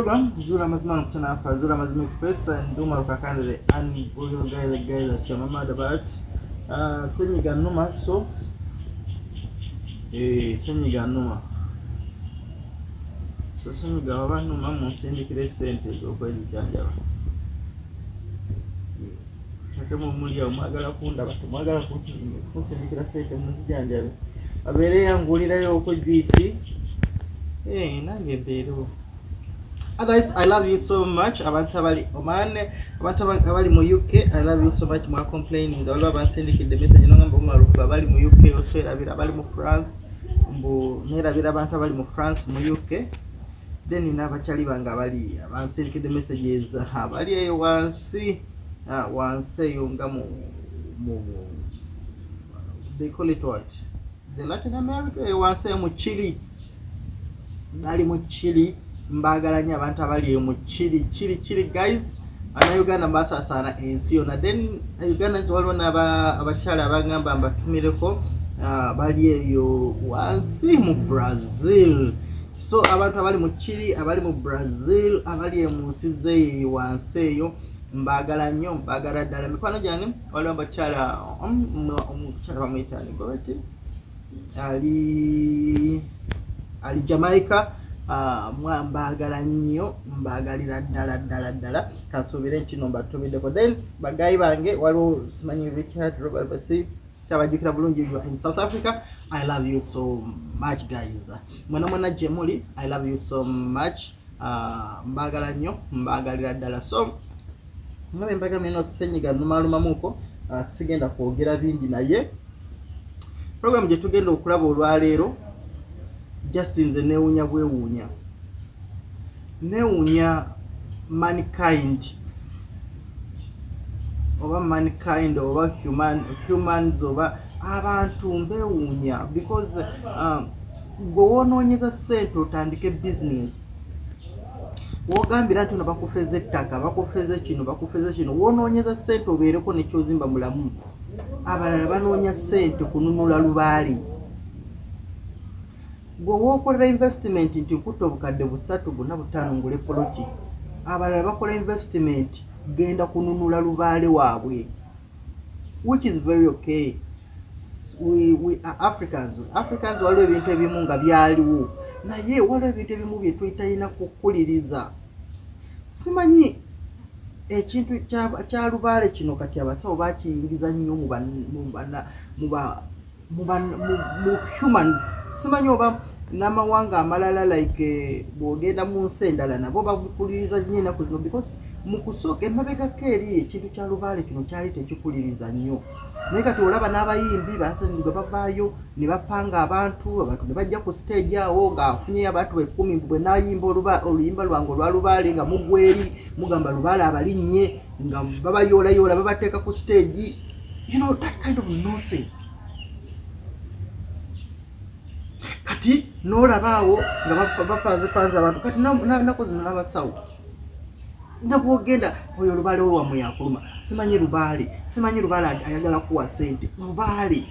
program Zura Mazima Mtana for Zura Mazima Express and Duma Kakandre and Google guys that your mama about Seniga Numa so Seniga Numa so Seniga Numa Monsindicate Sente over the Janja. Takemo mulia umagala kunda batu magala kusindikira Sente Musijanja. Abere yangulira yo ko DC nange bero. Otherwise, I love you so much. Abantu abali Oman, abantu abali mu UK, I love you so much. Mwa complaining all of us sending the message no ngamba marufu abali mu UK oshera abali mu France, mbu nera bira abantu abali mu France mu UK. Then inabachali banga abali abansending the messages abali eyo wansi yunga mu they call it what? The Latin America wansi mu Chile. Bali mu Chile. Mbagalanya abantu abali mu Chile guys ana Uganda mbasa sana ensi yona then Uganda nzwalona abachala abangamba mbatumireko bali eyo wansi mu Brazil so abantu abali mu Chile abali mu Brazil abali mu nsize wansi eyo mbagalanya mbagala dala mikwano jange wali abachala omuchala bamwitani gobeti ali Jamaica mwambagala nnyo mbagalira ddala kasobere ntino mbatumideko then bagayi bange waliwo simanyi Richard Robert Basi cyabajukira bulungi in South Africa. I love you so much guys. Mwana Jemuli, I love you so much. Mbagala nnyo mbagalira ddala so ngabe mbaga meno Senyiga Numa muko sigenda kwogera bingi naye program je tugenda okulaba olwaleero just in the neunya bwewunya mankind oba humans oba abantu mbewunya because gwonoonyeza sente otandike business wogambira nti bakufeze ettaka bakufeze kino wonoonyeza sente obeereko nekyozimba mulamu abalala banoonya sente kununula lubaali gwe wokolera investment nti nkutta obukadde 3 buna 5 ngule poloti abalala bakola investment genda kununula lubaale waabwe which is very okay. We are Africans waliwo ebintu ebimu nga byaliwo naye waliwo ebintu ebimu bye twetalina kukuliriza simanyi ekintu kya lubaale kino kati abasawo bakiyingiza nnyo mu humans simanyi oba n'amawanga amalala like bwogenda mu nsi endala nabo bakuliriza nnyo ennaku zino because mu kusooka emabegako eri ekintu kya lubaale kino kyali tekikuliriza nnyo naye kati olaba n'abayimbi basendiga bavaayo ne bapanga abantu ne bajja ku stage awo ng'afunyeyo abantu 10 bwe nayimba oluyimba lwange olwa lubaale nga mugweri mugamba lubaale abalinnye nga babayoolayoola babateeka ku stage that kind of nonsense. Kati n'olabaawo nga bapanze abantu kati nako zino n'abasawo nga bwogenda oyo lubaale we wamwe yakuluma simanyi lubaale ayagala kuwa sente lubaale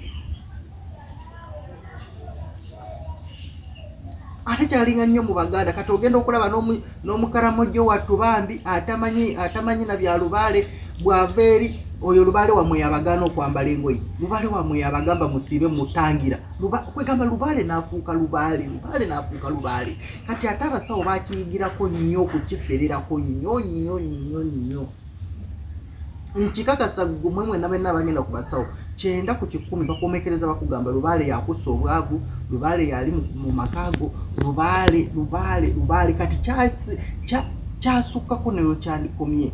ate kyalinga nnyo mu Baganda kati ogenda okulaba n'omukaramojo wattu bambi atamanyi na bya lubaale bw'ava eri oyo lubaale wamwe yabagana okwambala engoye lubaale wamwe yabagamba musiibe mutangira kwegamba lubaale n'afuuka lubaale kati ate abasawo bakiyigirako nnyo okukifererako nnyo nkikakasa gumwe mwena benna bagenda ku basawo 9 ku 10 bakomekereza bakugamba lubaale yakusa obwavu lubaale yali mu makaago lubaale kati kyasukkako neyo kyandikomye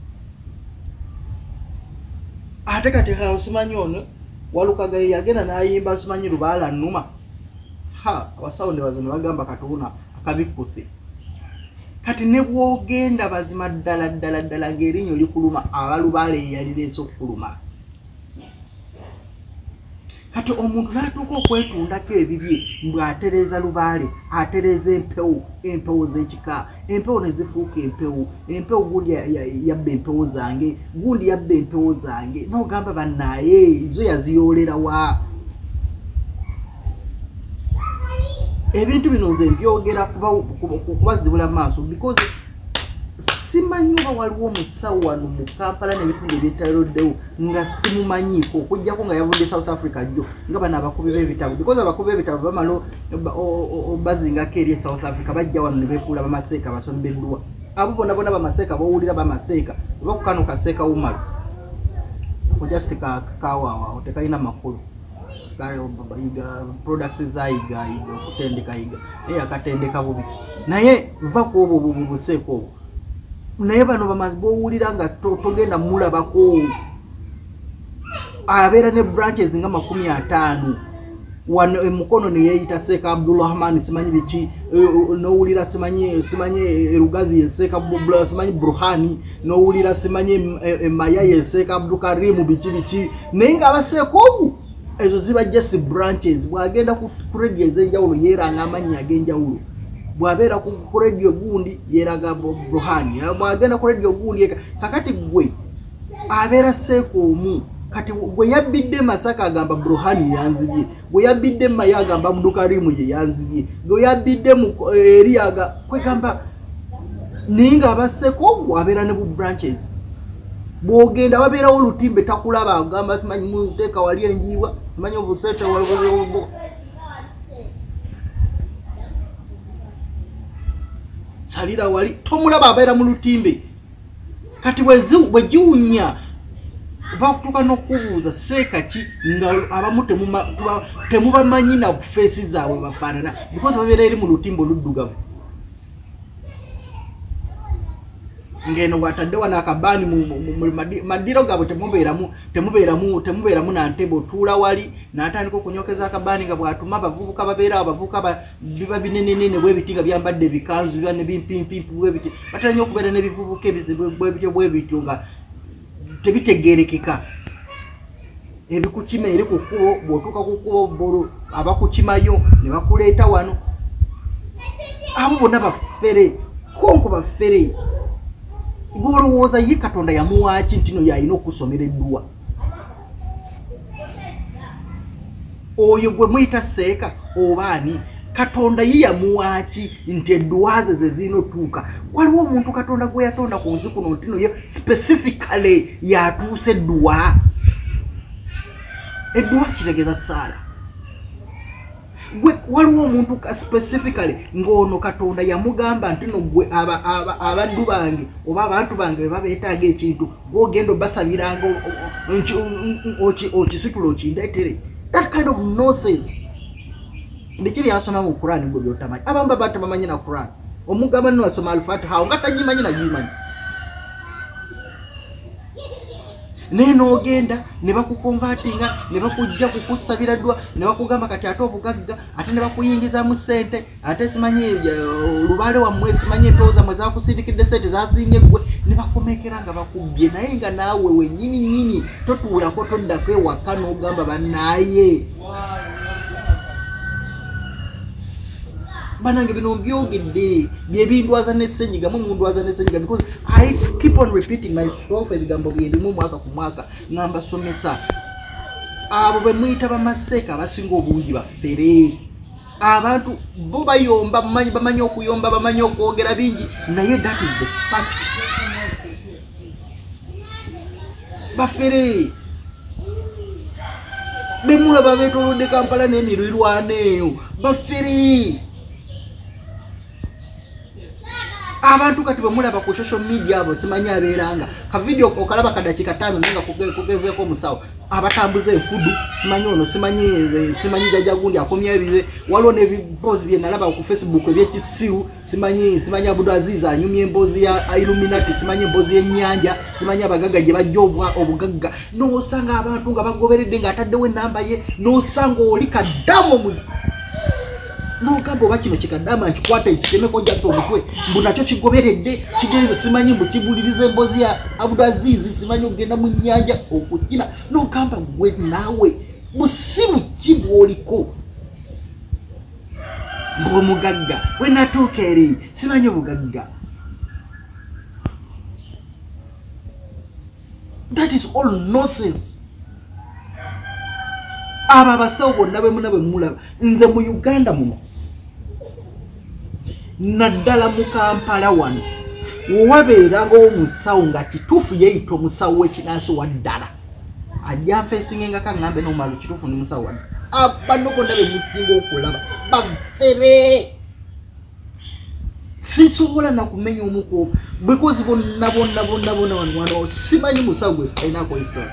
ate kati simanyi ono walukaga yagenda n'ayimba simanyi lubaala nnuma abasawo ne bazo ne bagamba katuna akabikuse kati ne bwogenda bazima ddala ng'erinnyo likuluma abalubaale yalireese okukuluma kati omuntu n'atuuka okwetundako ebibye ng'atereeza lubaale atereeza empewo z'ekika empewo ne zifuuka empewo gundi yabba empewo zange gundi yabba empewo zange n'ogamba bannaaye zo yaziyoolera wa ebintu bino nze mbyogera kubazibula maaso because simanyi oba waliwo omusawo wano mu Kampala n'ebitundu ebyetaloddewo nga simumanyiiko okujjako nga yavudde South Africa jjo nga bano abakubi b'ebitabo because abakubi b'ebitabo bamala bazingako eri South Africa bajja wano ne beefuula bamaseeka basombeddwa abo bonna bamaseeka bawulira bamaseeka oba kukano kaseeka wumalo just kawaawo tekalina makulu products zayiga okutendeka yiga naye akatendeka bubi naye va ku obwo buseeko obwo naye bano bamazi bowulira nga togenda mulabako abeera ne branches nga 50 wano emukono ne yeeyita Seeka Abdulrahman simanyi biki nowulira simanyi erugazi yeseeka simanyi Burhani nowulira simanyi emaya yeseeka Abdulkarim biki naye nga abaseeka obwo ezo ziba just branches bwagenda ku radio ez'enjawulo yeeranga amannya ag'enjawulo bwabeera ku radio gundi yeeraga Burhani bwagenda ku radio gundi kakati gwe abeera seeka omu kati gwe yabbidde Masaka agamba Burhani yanzibye gwe yabbidde Maya agamba Abdulkarim ye yanzibye gwe yabbidde mu eriaga kwegamba ninga abaseeka ogwo abeera ne bu branches bwogenda babeerawo olutimbe takulaba agamba simanyi muteeka wali enjiibwa simanyi obusete waliwo salira wali tomulaba abeera mu lutimbe kati bwe giwunya bakutuka n'okubuuza seeka ki nga abamu temubamanyi na feesi zaabwe bafaanana because babeera eri mu lutimbe oluddugavu ngeno watadde wana akabaani mu madiro gaabwe temubeeramu na ntebe otuula wali n'atandika okunyokeza akabaani nga bw'atuma abavubuka babeera biba binenenene bwebiti nga byambadde ebikanzu biba ne bimpimpi bwebiti batera nnyo okubeera n'ebivubuka bwebityo nga tebitegeerekeka ebikukima eri ku kkubo bw'otuuka ku kkubo abakukimayo ne bakuleeta wano abo bonna baffere konko baffere gwolowooza ye Katonda yamuwaaki nti no yalina okusomera eddwa oyo gwe muyita seeka obaani Katonda ye yamuwaaki nti eddwa ze zirina otuuka waliwo omuntu Katonda gwe yatonda ku nsi kuno nti no ye specifically yatuusa eddwa kitegeeza Saala gwe waliwo omuntu specifically ng'ono Katonda yamugamba nti no gwe abaddu bange oba abantu bange bwe babeetaaga ekintu gw'ogenda obasabiranga okisitula okindeetere that kind of nonsense biki byasoma mu Quran gwe byotamanyi abamu baba tebamanyi na Quran omugamba nno asoma Al-Fatiha nga tagimanyi nagimanyi naye n'ogenda ne bakukonvatinga ne bakujja kukusabira ddwa ne bakugamba kati ate obugagga ate ne bakuyingizamu ssente ate simanyi lubaale wammwe simanyi empewo zammwe zakusindikidde ssente zaziinye ggwe ne bakomekera nga bakubbye naye nga naawe wennyini totuulako toddako ewaka n'ogamba bannaaye banange bino mbyogedde byebindwaza n'essenyiga mu mundwaza n'essenyiga because I keep on repeating myself ebigambo byerimu mwaka ku mwaka ngambasomesa abo bwe muyita bamaseeka abasinga obungi baffere abantu bo bayomba bamanyi okuyomba bamanyi okwogera bingi naye that is the fact baffere bemulaba beetolodde Kampala n'emirirwana eyo baffere abantu kati bamulaba ku social media abo simanyi abeeranga ka video okalaba kadakika 5 nenga kugezeeko omusawo abatambuza enfudu simanyi ono simanyi jajja gundi akomya ebibe waliwo n'ebipozi bye nalaba ku Facebook ebyekisiru simanyi Abdulaziz anyumya emboozi ya Illuminati simanyi emboozi y'ennyanja simanyi abagagga gye bajja obugagga n'osanga abantu nga bagoberedde ng'ataddewo enamba ye n'osanga oli kaddamu omuzi n'ogamba oba kino kikaddaama nkikwata ekitemeko jjata omutwe mbu nakyo kigoberedde kigenze simanyi mbu kibuliriza emboozi ya Abdulaziz simanyi ogenda mu nnyanja okukina n'ogamba gwe naawe busibu ki bw'oliko ng'omugagga we natuuka eri simanyi obugagga that is all nonsense abo abasawo bonna bwe mulaba nze mu Uganda muno naddala mu Kampala wano owabeeranga omusawo nga kituufu yeeyita omusawo w'ekinaaso waddala ajja nfeesinga nga kaŋŋambe n'omalo kituufu ni musawo wadde bano bonna be musinga okulaba bafere sinsobola nakumenya omuko because bonna wano simanyi musawo gwe sitalinako history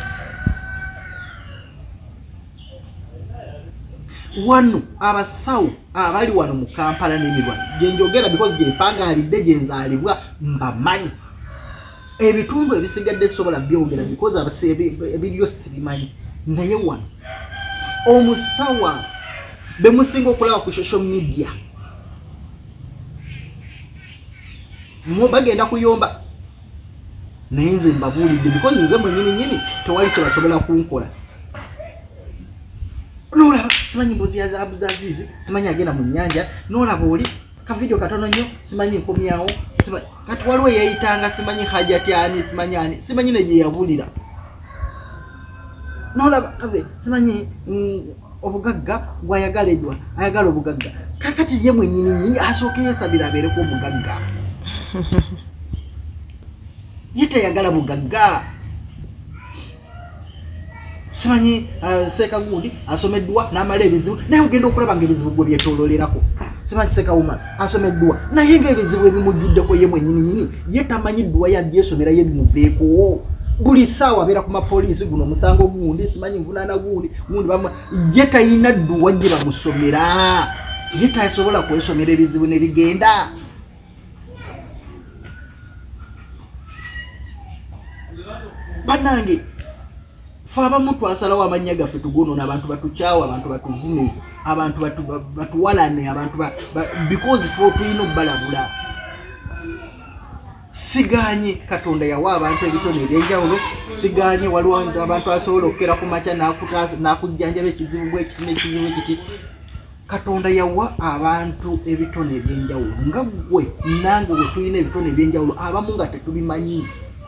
wano abasawo abali wano mu Kampala n'emirwano gye njogera because gye mpangaalidde gye nzaalibwa mbamanyi ebitundu ebisigadde sobola byongera because ebiryo sibimanyi naye wano omusawa be musinga okulaba ku social media bagenda kuyomba naye nze mbabuulidde because nze mwenyini tewali kye basobola kunkola nolaba simanyi mbuzi ya Abdulaziz simanyi agenda mu nnyanja nolaba oli ka video katono nnyo simanyi nkomyawo kati waliwo yeyitanga simanyi hajati ani simanyi ne gye yabulira nolaba simanyi obugagga gwayagala ayagala obugagga kakati ye mwenyini asooke yesabira abeereko obugagga ye tayagala bugagga simanyi Sekagundi asomeddwa n'amala ebizibu naye ogenda okulaba ng'ebizibu gwe byetoololerako simanyi Sekawuma asomeddwa naye ng'ebizibu ebimujjuddeko ye mwenyini ye tamanyiddwa yadde esomerayo ebimuveeko buli ssaawa abeera ku mapoliisi guno omusango gundi simanyi nvunaana gundi ye talina dduwa gye bamusomera ye tasobola kwesomera ebizibu ne bigenda bannange fe abamu twasalawo amannya gaffe tugonoona abantu batukyawa abantu batuvume abantu batuwalane abantu because tulina obbalabula siganye Katonda yawa abantu ebitone ebyenjawulo siganye waliwo abantu asobola okukera ku makya n'akujjanjaba ekizibu bwekiti n'ekizibu ekiti Katonda yawa abantu ebitone ebyenjawulo nga gwe nange bwe tulina ebitone ebyenjawulo abamu nga tetubimanyi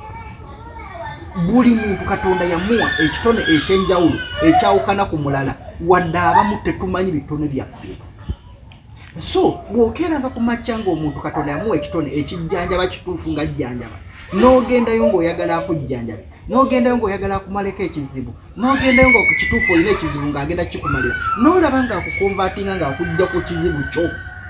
buli muntu Katonda yamuwa ekitone ekyenjawulo ekyawukana ku mulala wadde abamu tetumanyi bitone byaffe so bw'okeeranga ku makya ng'omuntu Katonda yamuwa ekitone ekijjanjaba kituufu nga jjanjaba n'ogendayo ng'oyagala akujjanjabe n'ogendayo ng'oyagala akumaleko ekizibu n'ogendayo nga ku kituufu olina ekizibu ng'agenda kikumalira n'olaba ng'akukonvatinga ng'akujja ku kizibu kyo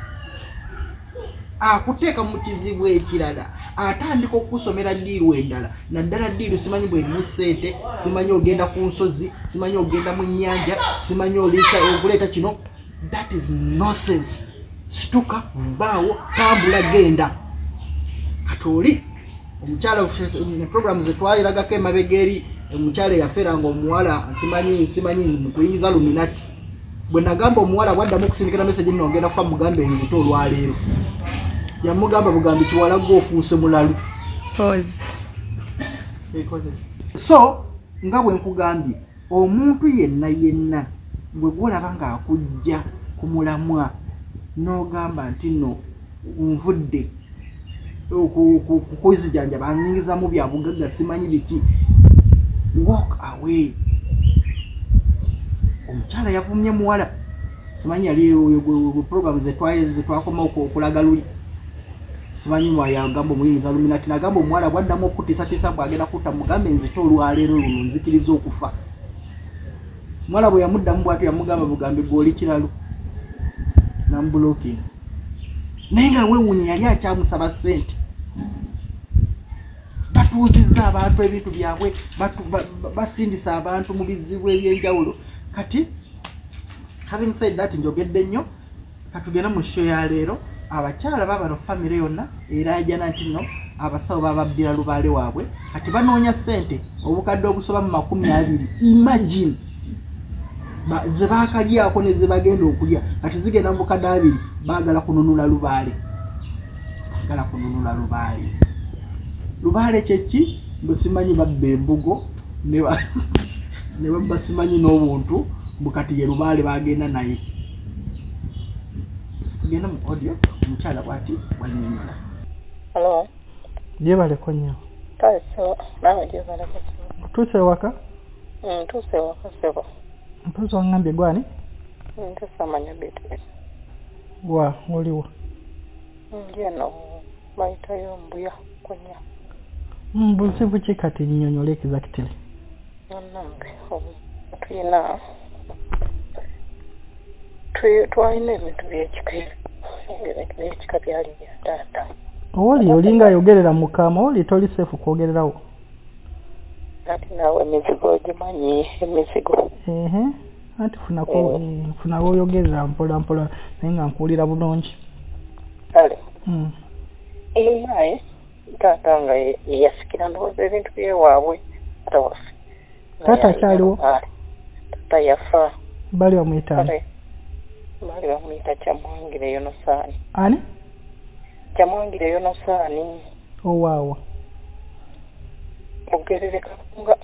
akuteeka mu kizibu ekirala atandika okusomera ddiiru endala naddala ddiiru simanyi bwerimu ssente simanyi ogenda ku nsozi simanyi ogenda mu nnyanja simanyi okuleeta kino that is nonsense situka vaawo tambula genda katoli omukyala programu zetwayiragako emabega eri omukyala eyafeeranga omuwala simanyi mu kuyingiza luminati bwe nagamba omuwala bwaddamu okusindikira message nno ogenda kufa mugambe enzito olwaleero yamugamba bugambi kiwala gw'ofuuse mulalu so nga bwe nkugambye omuntu yenna bwe gwolaba ng'akujja ku mulamwa n'ogamba nti nno nvudde kukuzijanjaba anzingizamu bya bugagga simanyi biki walk away omukyala yavumye muwala simanyi yali programu zetwakoma okulaga luli simanyi mwayagamba omuyinza luminati nagamba omuwala bwaddamu okutiisatiisa bwagenda kutta mugambe nzite olwaleero luno nzikiriza okufa muwala bwe yamuddamu bwatyo yamugamba bugambe gw'oli kiralu nambulokinga naye nga weewunya yali akyamusaba ssente batuuzizza abantu ebintu byabwe basindisa abantu mu bizibu ebyenjawulo kati having said that njogedde nnyo katugenda mu show ya leero abakyala babano famire yonna era ajana nti nno abasawo bababbira lubaale waabwe kati banoonya ssente obukadde obusoba mu 20 imagine ze baakalyako ne ze bagenda okulya kati zigenda mu bukadde 2 baagala kununula lubaale lubaale kyeki busimanyi babba embugo ne babba simanyi n'obuntu bukati ye lubaale bagenda naye tugenda mu audio omukyala bwati walinyola hello gyebaleko nnyo so nawe gyebaleko tuuse waka tuuse waka sebo mpuuzi wangambye gwani ntesamanya Beatrice gwa oliwo ngeno bayitayo mbuya kunya. Buzibu ki kati nnyonnyola exactly? Nambe tulina twalina ebintu by'ekika byali bya taata. Oli olinga ayogerera mukama oli toli seefu kwogererawo. Kati naawe emizigo ogimanyi emizigo. Anti funawo oyogerera mpola mpola naye nga nkuwulira bulungi. Kale naye taata nga yasikira ndowooza ebintu byewaabwe taata waffe. Taata akyaliwo? Taata yafa. Bali bamuyitaani? Bali bamuyita Kyamwangire Yonosaani. Ani? Kyamwangire Yonosaani. Owaawa. Mugerere Kalunga.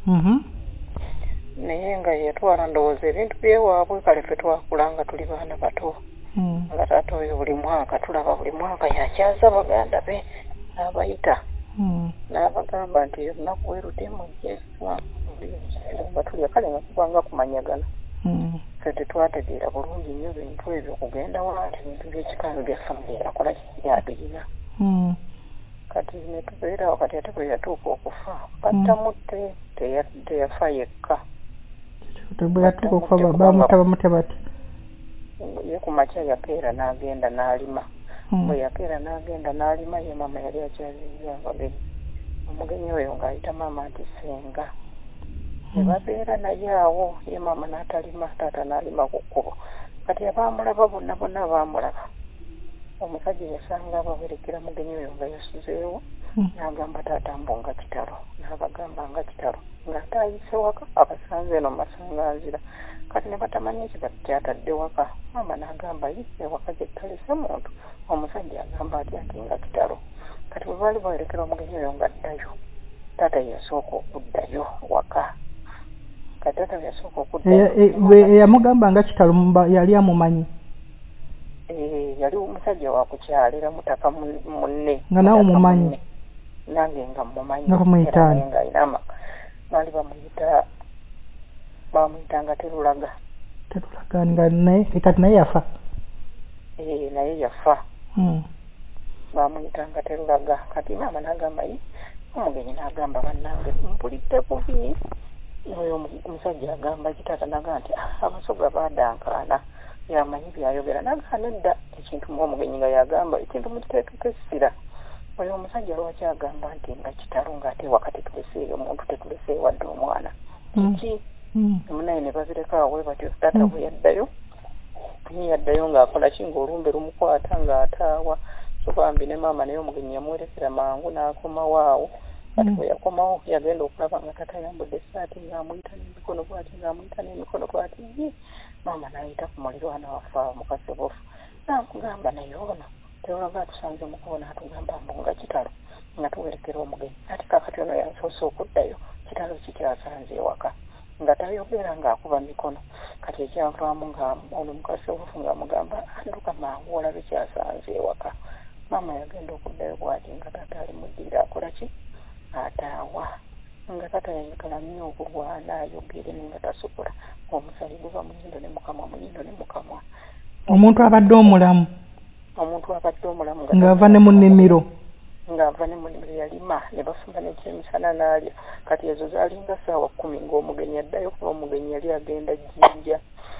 Naye nga yatwala ndowooza ebintu byewaabwe kale ffe twakula nga tuli baana bato. Nga taata oyo buli mwaka tulaba buli mwaka yakyaza baganda be n'abayita. N'abagamba nti olunaku werute mujje nga tulya kale nga kubanga kumanyagana. Ffe tetwategeera bulungi nnyo bintu ebyo kugenda wanti bintu by'ekikalo bya famire yakola yabirina. Kati ne tubeerawo kati ate bwe yatuuka okufa battamutte teyafa yekka. Bwe yatuuka okufa bamutta bati? Ye ku makya yakeera n'agenda n'alima. Bwe yakeera n'agenda n'alima ye maama yali akyazizza abagenyi. Omugenyi oyo ng'ayita maama nti Senga. Ne babeera naye awo ye maama n'atalima taata n'alima ku kkubo. Kati abaamulaba bonna baamulaba. Omusajja yasanga abawerekera mugenyi oyo nga yasuzeewo n'agamba taata mbu nga kitalo n'abagamba nga kitalo ng'ate ayise waka abasanze eno masanganzira. Kati ne batamanyi kyatadde waka. Maama n'agamba yise waka gye talese muntu. Omusajja agamba ati nga kitalo. Kati bwe baali bawerekera omugenyi oyo nga addayo taata yasooka okuddayo waka. Kati taata yasooka okuddayo. Yamugamba nga kitalo yali amumanyi? Yali omusajja wa kukyalira mutaka munne. Nga nawe mumanyi? Nange nga mumanyi. Nga bamuyitaani? Nga alina amaka. Baali bamuyitanga Terulaga. Terulaga nga naye kati naye yafa? Naye yafa. Bamuyitanga Terulaga. Kati maama n'agamba omugenyi n'agamba bannange mpulidde bubi. Oyo omusajja agamba kitaata n'agamba nti abasoga badankaana. Yamanyi byayogera n'agaana edda ekintu ng'omugenyi nga yagamba ekintu mukiteekeko essira. Oyo omusajja lwaki agamba nti nga kitalo ng'ate wakati tuleseeyo omuntu tetulesee wadde omwana kiki munaye ne bazireka awo batyo. Taata bwe yaddayo ng'akola ki ng'olumbe lumukwata ng'ataawa so bambi ne maama naye omugenyi yamuwerekera mangu n'akomawo awo. Kati bwe yakomawo yagenda okulaba nga taata yambudde essaati ng'amuyita n'emikono bw'ati ng'amuyita n'emikono bw'ati. Maama n'ayita ku mulirwana waffe Mukasebofu n'amugamba naye ono Terulaga atusanze mukubo n'atugamba mbu nga kitalo nga tuwerekera omugenyi. Ate kakati ono yasoose okuddayo kitalo kikyasanze ewaka nga tayogera ng'akuba mikono. Kati ekyanvaamu nga ono Mukasebofu ng'amugamba adduka mangu olabe kyasanze ewaka. Maama yagenda okuddayo bw'ati nga taata ali muddiira akola ki ataawa nga taata yayagala nnyo okulwana ayogere nga tasobola. Omusali guva mu nnyindo ne mukamwa mu nnyindo ne mukamwa. Omuntu abadde omulamu? Omuntu abadde omulamu ng'ava ne mu nnimiro? Ng'ava ne mu nnimiro yalima ne bafumba n'ekyemisana n'alya. Kati ezo zaalinga ssaawa 10 ng'omugenyi addayo kuba omugenyi yali agenda Jjinja.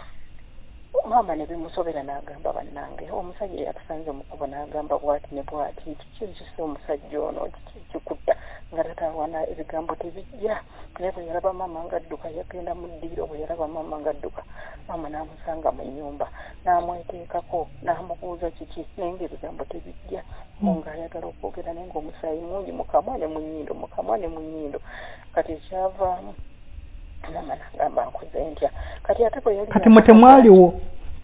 Maama ne bimusobera n'agamba bannange omusajja yatusanze mu kkubo n'agamba bw'ati ne bw'ati kiki ekisa omusajja ono kikutta nga tatawana ebigambo tebijja. Naye bwe yalaba maama ng'adduka yagenda mu ddiiro. Bwe yalaba maama ng'adduka maama n'amusanga mu nnyumba n'amweteekako n'amubuuza kiki naye ng'ebigambo tebijja. Ng'ayagala okwogera naye ng'omusaayi mungi mukamwa ne mu nnyindo mukamwa ne mu nnyindo. Kati ekyavaamu maama n'agamba nkoze ntya. Kati ate bwe yali kati mwe temwaliwo?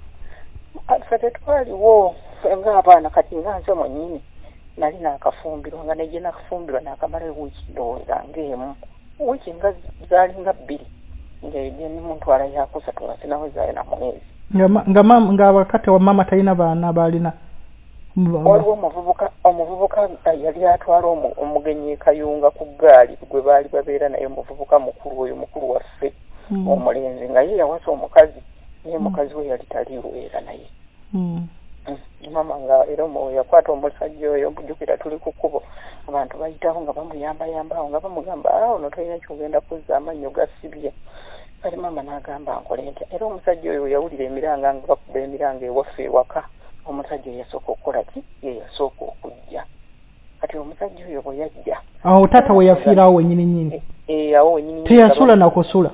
Ffe tetwaliwo ng'abaana kati nga nze mwennyini nali naakafumbirwa nga nejje nakafumbirwa naakamala wiiki ndowooza ng'emu wiiki nga zaalinga 2 ng'egye nimutwala yakusatu nga sinawezaayo na mwezi. Nga wakati wa maama talina baana baalina? Waliwo omuvubuka yali atwala omugenyi Kayunga ku ggaali gwe baali babeera naye omuvubuka mukulu oyo mukulu waffe omulenzi nga ye yawasa omukazi naye mukazi we yali taliweera naye. mama nga era omwoyo yakwata omusajja oyo mbujjukira tuli ku kkubo abantu bayitaho nga bamuyambayambaho nga bamugamba ono tolina kyogenda kuzza amannyo gasibye kati mama n'agamba nkole ntya era omusajja oyo yawulira emiranga nga bakuba emiranga ewaffe ewaka omusajja yasooka okukola ki ye yasooka okujja kati omusajja oyo bwe yajja awo taata we yafiirawo wennyini awo wennyini teyasula na kusula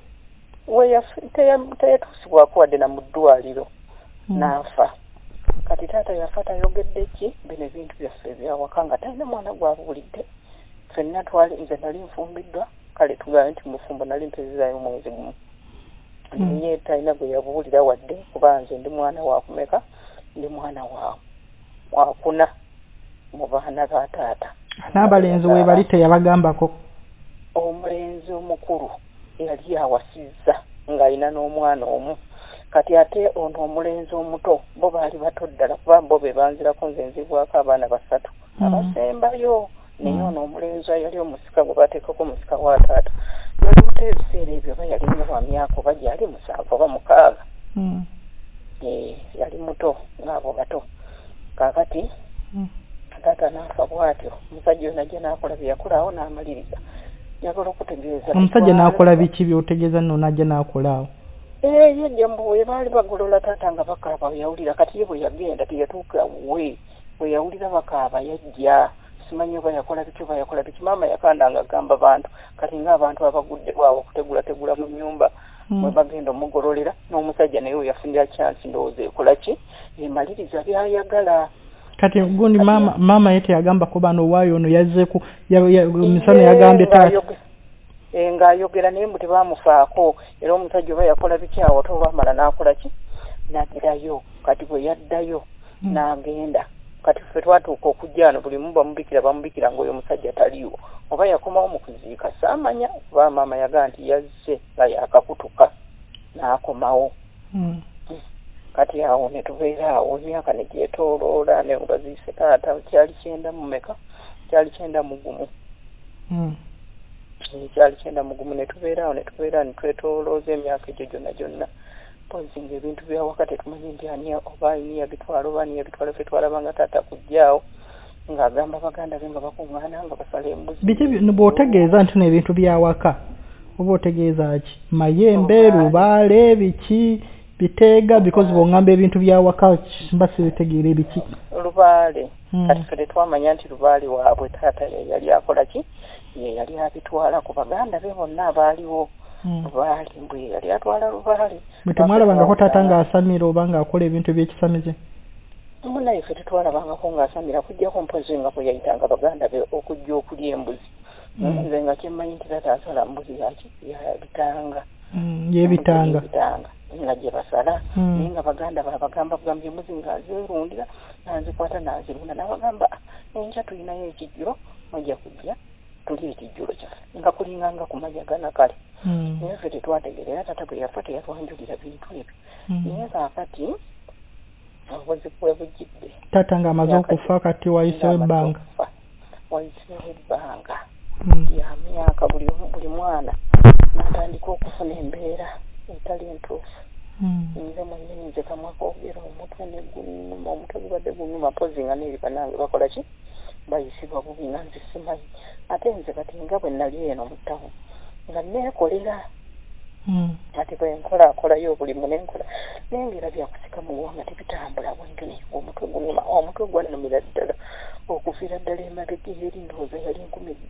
teyatuusibwako wadde na mu ddwaliro n'afa kati taata yafa tayogedde ki bino ebintu byaffe ebyawaka nga talina mwana gw'abuulidde ffenna nze nali nfumbiddwa kale tugambe nti mufumbo nali mpezezaayo omwezi gumu naye talina gwe yabuulira wadde kuba nze ndi mwana wakumeka ndi mwana wakuna mu baana ba taata n'abalenzi we bali teyabagambako omulenzi omukulu yali awasizza ng'alina n'omwana omu kati ate ono omulenzi omuto bo baali bato ddala kuba bo be banzirako nze nzibwako abaana 3 abasembayo naye ono omulenzi yali omusika gwe bateekako omusika wa taata yali muto ebiseera ebyo ba yalinga wa myaka oba gyali 7 oba 6 yali muto ng'abo bato kaakati taata n'afa bw'atyo omusajja oyo najja n'akola bye yakolaawo n'amaliriza njagala okutegeeza omusajja n'akola biki by'otegeeza nno najja n'akolaawo yajja mbuwe baali bagolola taata nga bakaaba yawulira kati ye bwe yagenda teyatuuka we bwe yawulira bakaaba yajja simanyi oba yakola biki maama yakandanga agamba bantu kati ng'abantu abagudde bwawe okutegulategula mu nnyumba mwe bagenda omugololera n'omusajja naye we yafunira chansi ndowooza ekola ki emaliriza byayagala kati gundi maama ye teyagambako bano waayo ono yazzeeku misano yagambye taata ng'ayogera naye mbu tebaamufaako era omusajja oba yakola bikyawo te olwamala n'akola ki n'addirayo kati bwe yaddayo n'agenda kati ffe twatuuka okujja wano buli mu bamubikira ng'oyo omusajja taliiwo oba yakomawo mu kuziika saamanya kuba maama yagaa nti yazze nga yakakutuka n'akomawo kati awo ne tubeera awo emyaka ne gyetooloola ne nga ziise taata kyali 9 mu meka kyali 9 mu gumu kyali 9 mu gumu ne tubeera ne twetoolooza emyaka egyo gyonna pozi ng'ebintu byawaka tetumanyi nti ani oba ayini yabitwala oba ani yabitwala ffe twalabanga taata kujjaawo ng'agamba baganda be nga bakuŋŋaana nga basala embuzi biki bw'otegeeza nti n'ebintu byawaka oba otegeeza ki mayembe lubaale biki biteega because bw'oŋŋamba ebintu byawaka mba sibitegeera ebiki lubaale kati ffe tetwamanya nti lubaale waabwe taata yali akola ki ye yali abitwala ku baganda be bonna abaaliwo lubaale mbwe yali atwala lubaale bwe temwalabangako taata ng'asamira oba ng'akola ebintu ebyekisamize munaye ffe tetwalabangako ng'asamira kujjako mpozi nga bwe yayitanga baganda be okujja okulya embuzi nze nga kyemmanyi nti taata asala mbuzi yaki yabitanga yebitanga nga gye basala naye nga baganda babagamba kugamba embuzi ng'azerundira nanzikwata nazirunda n'abagamba enkya tulinayo ekijjulo mujja kujja tuli ekijjulo kyaffe nga kulinganga kumanyagana kale naye ffe tetwategerera taata bwe yafa teyatwanjulira bintu ebyo naye kaakati obuzi bwe bujjidde taata ng'amaze okufa kati wayisewo ebbanga ya myaka buli mwana natandika okufuna embeera etali entuufu nze mwennyini nze kamwa koogera omutwe negunuma omutwe gubadde gunuma pozi nga neeri banange bakola ki bayisibwa bubi nga nze simanyi ate nze kati nga bwe nali eno mu ttawo nga neekolera ati bwe nkolakolayo obulimu nenkola nengera byakusika mu ggwanga tebitambula bwentuni omutwe gunuma omutwe gwannumira ddala okuviira ddala emabega eri ndowooza yali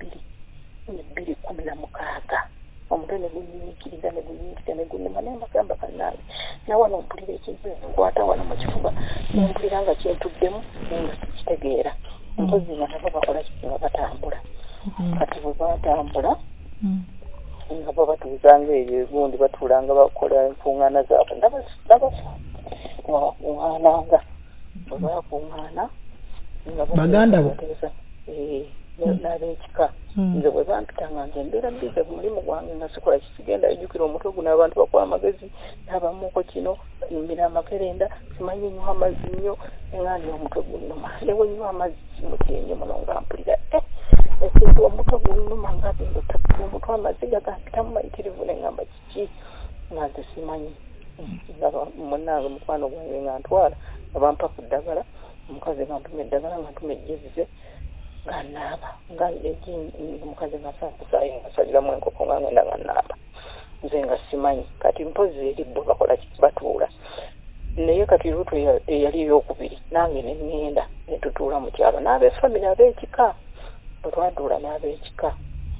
2016 omutwe negunyimikiriza negunuma nembagamba kannange nawa nompulira ekintu nkwata wano mu kifuba nempulira nga kyentuddemu nenga sikitegeera mpozi nga nabo bakola nga batambula kati bwe batambula nga bo batuuzanga ebyo gundi batuulanga bakola enkuŋŋaana zaabwe bakuŋŋaananga bwe bakuŋŋaana baganda bo n'ab'ekika nze bwe bampitanga nze mbeera mbize ku mulimu gwange nga sikola kisigenda ejjukira omutwe guno abantu bakuba amagezi nabamuko kino mbira amakerenda simanyi nywa amazzi nnyo eŋŋandi omutwe gunnuma newe nywa amazzi kimutyenyo muno nga mpulira ekintu omutwe gunnuma nga genda otakira omutwe amazzi gagampitamu mayitirivu neŋŋamba kiki nga nze simanyi nga munnange mukwano gwange nga ntwala abampa ku ddagala omukazi nga ntuma eddagala nga ntuma ejjezize nga naaba nga omukazi nga saakusayo nga saliramu enkoko nga ngenda nga naaba nze nga simanyi kati mpozi eri bo bakola batuula naye kati lutu eyali eyokubiri nange ne ŋŋenda ne tutuula mu kyalo n'ab'effamire ab'ekika bwe twatuula n'ab'ekika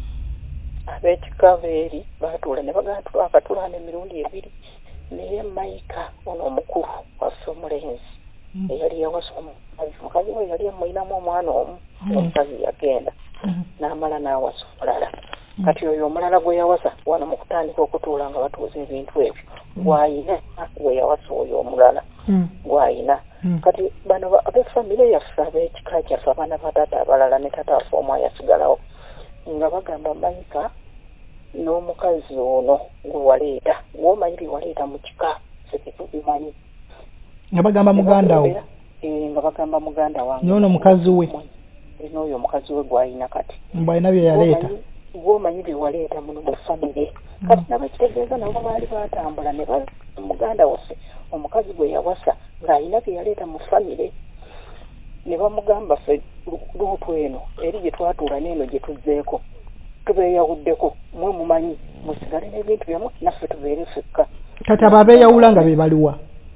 beeri baatuula ne bagamba twakatulaana emirundi ebiri naye Maika ono omukulu waffe omulenzi eyali yawasa omukazi we yali amulinamu omwana omu omukazi yagenda n'amala n'awasa omulala kati oyo omulala gwe yawasa wano mu kutandika okutuula nga batuuza ebintu ebyo gwayina gwe yawasa oyo omulala gwayina kati bano ab'effamire yaffe ab'ekika kyaffe abaana ba taata abalala ne taata waffe omu ayasigalawo nga bagamba Maika n'omukazi ono gwe waleeta ng'omanyi bye waleeta mu kika seketubimanyi nga bagamba muganda wo nga bagamba muganda wange n'ono mukazi we n'oyo omukazi we gwayina kati mbwalina bye yaleeta ng'omanyi bye waleeta muno mu famire kati nabakitegeeza nabo baali batambula ne muganda waffe omukazi gwe yawasa ng'alina bye yaleeta mu famire ne bamugamba ffe luutu eno eri gye twatuula n'eno gye tuzzeeko tubeeyawuddeko mwe mumanyi musigale n'ebintu byammwe naffe tubeere ffekka kati abo abeeyawula nga be baliwa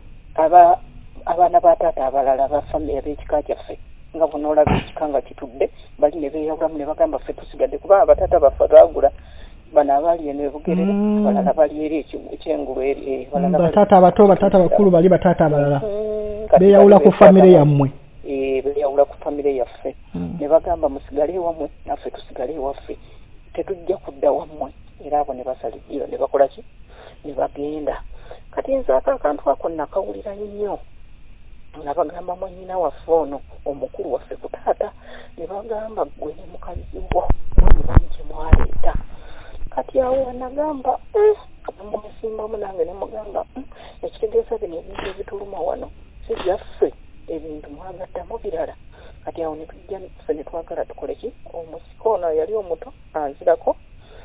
abaana ba taata abalala ba famire ab'ekika kyaffe nga bonoolaba ekika nga kitudde bali ne beeyawulamu ne bagamba ffe tusigadde kuba abataata baffe baagula bano abaali eno ebugerera balala bali eri ekyengulu eri bataata abato bataata bakulu bali bataata abalala beeyawula ku famire yammwe beeyawula ku famire yaffe ne bagamba musigale ewammwe naffe tusigale ewaffe tetujja kudda wammwe era abo ne basalidiro ne bakola ki ne bagenda kati nze akantu ako nakawulira nnyo nga bagamba mwannyina waffe ono omukulu waffe ku taata ne bagamba gwe ne mukazi wo mwanyimanyi kye mwaleeta kati awo nagamba mwesimbamu nange ne mugamba ekitegeeza bino ebintu ebituluma wano si byaffe ebintu mwagattamu birala kati awo ne tujja ffe ne twagala tukole ki omusika ono yali omuto anzirako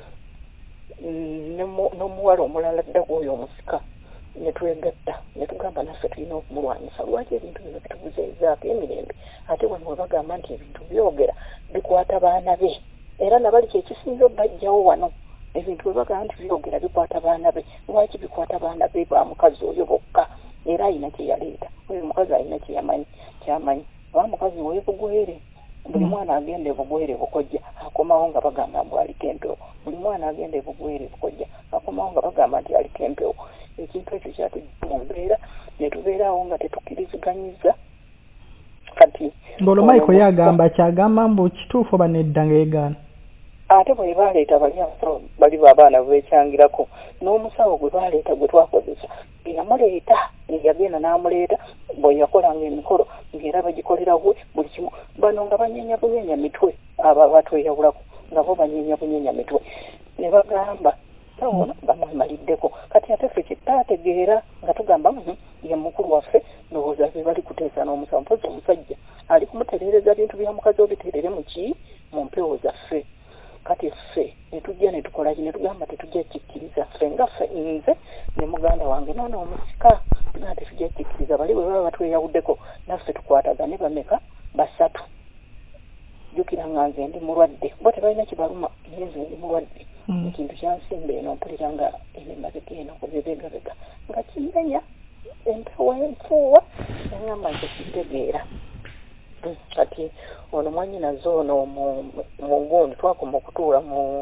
n'omuwala omulala dda gwoyo omusika ne twegatta ne tugamba naffe tulina okumulwanyisa lwaki ebintu bino bitubuzeezaako emirembe ate wano we bagamba nti ebintu byogera bikwata baana be era nabali kyekisinza obbajjawo wano ebintu we bagamba nti byogera bikwata baana be lwaki bikwata baana be ba mukazi oyo bokka era alina kye yaleeta oyo mukazi alina kyamanyi wa mukazi weebugwere buli mwana agenda ebugwere bukojja akomawo nga bagamba mbu aliko empewo buli mwana agenda ebugwere bukojja akomawo nga bagamba nti aliko empewo ekintu ekyo kyatujja mu mbeera ne tubeerawo nga tetukkiriziganyiza kati ng'olwo Michael yagamba kyagamba mbu kituufu oba nedda ng'egaana ate bwe baleeta bali abasawo bali baabaana beekyangirako n'omusawo gwe baleeta gwe twakozesa yamuleeta yagenda n'amuleeta bwe yakolanga emikolo ng'era bagikolerawe buli kimu bano nga banyenya bunyenya mitwe abo abatweyawulako nga bo banyenya bunyenya mitwe ne bagamba tawona bamwemaliddeko kati ate ffe kyetaategeera nga tugamba ye mukulu waffe ndowooza be bali kuteesa n'omusawo mpozi omusajja ali kumutereereza bintu bya mukazi obiterere mu mpewo zaffe kati ffe ne tujja ne tukola ki ne tugamba tetujja kikkiriza ffe nga ffe nze ne muganda wange noona omusika tugamba tetujja kikkiriza bali bwe baba batweyawuddeko naffe tukwatagane bameka basatu jjukira nga nze ndi mulwadde bo tebalina kibaluma naye nze ndi mulwadde ekintu kyansimba eno mpulira nga emabega eno kubibegabega nga kimmenya empewo enfuuwa eŋŋamba nze kitegeera kati ono mwannyinaze ono mu gundi twakoma okutuula mu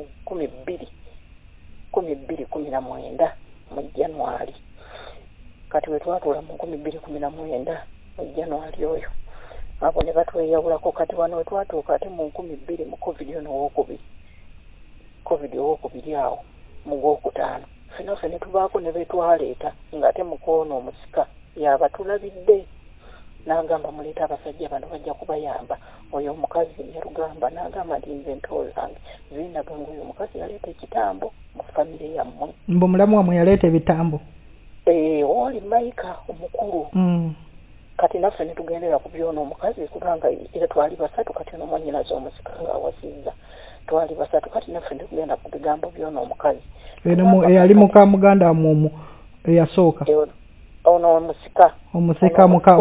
12/19 mu January kati we twatuula mu 12/19 mu January oyo abo ne batweyawulako kati wano we twatuuka ate mu 12 mu covid owokubiri awo mu gwokutaano ffenaffe ne tubaako ne betwaleeta ng'ate mukoono omusika yaba tulabidde n'agamba muleeta abasajja bano bajja kubayamba oyo omukazi yalugamba n'agamba nti nze empewo zange zinaga ng'oyo omukazi yaleeta ekitambo mu famire yammwe mbu mulamu wamwe yaleeta ebitambo oli Maika omukulu kati naffe ne tugendera ku byona omukazi kubanga era twali basatu kati ono mwannyinaze omusika ng'awasizza twali basatu kati naffe ne tugenda ku bigambo byona omukazi eyali muka muganda mumu eyasooka ono omusika muka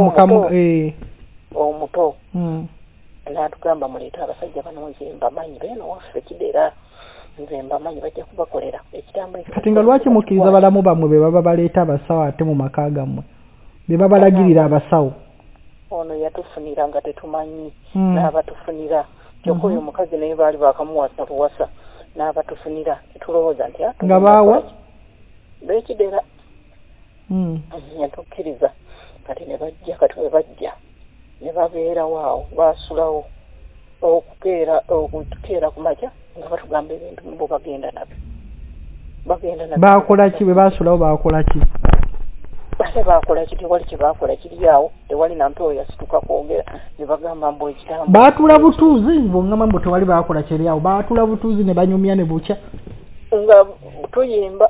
omuto n'atugamba muleeta abasajja bano nze mbamanyi beeno waffe Kidera nze mbamanyi bajja kubakolera ekitambo kati nga lwaki mukkiriza balamu bamwe be baba baleeta abasawo ate mu maka gammwe be baba balagirira abasawo ono yatufunira nga tetumanyi n'abatufunira kyokka oyo omukazi naye baali bakamuwasa buwasa n'abatufunira netulowooza nti nga baawa beekidera yatukkiriza kati ne bajja ne babeerawo awo baasulawo okutukeera ku makya nga batugamba ebintu bo bagenda nabyo baakola ki bwe baasulawo baakola ki ate baakola ki tewali kye baakola kiri awo tewali nampewo yasituka kwogera ne bagamba mbu ekitambo baatula butuuzi bongamba mbu tewali baakola kyeri awo baatula butuuzi ne banyumya ne bukya nga tuyimba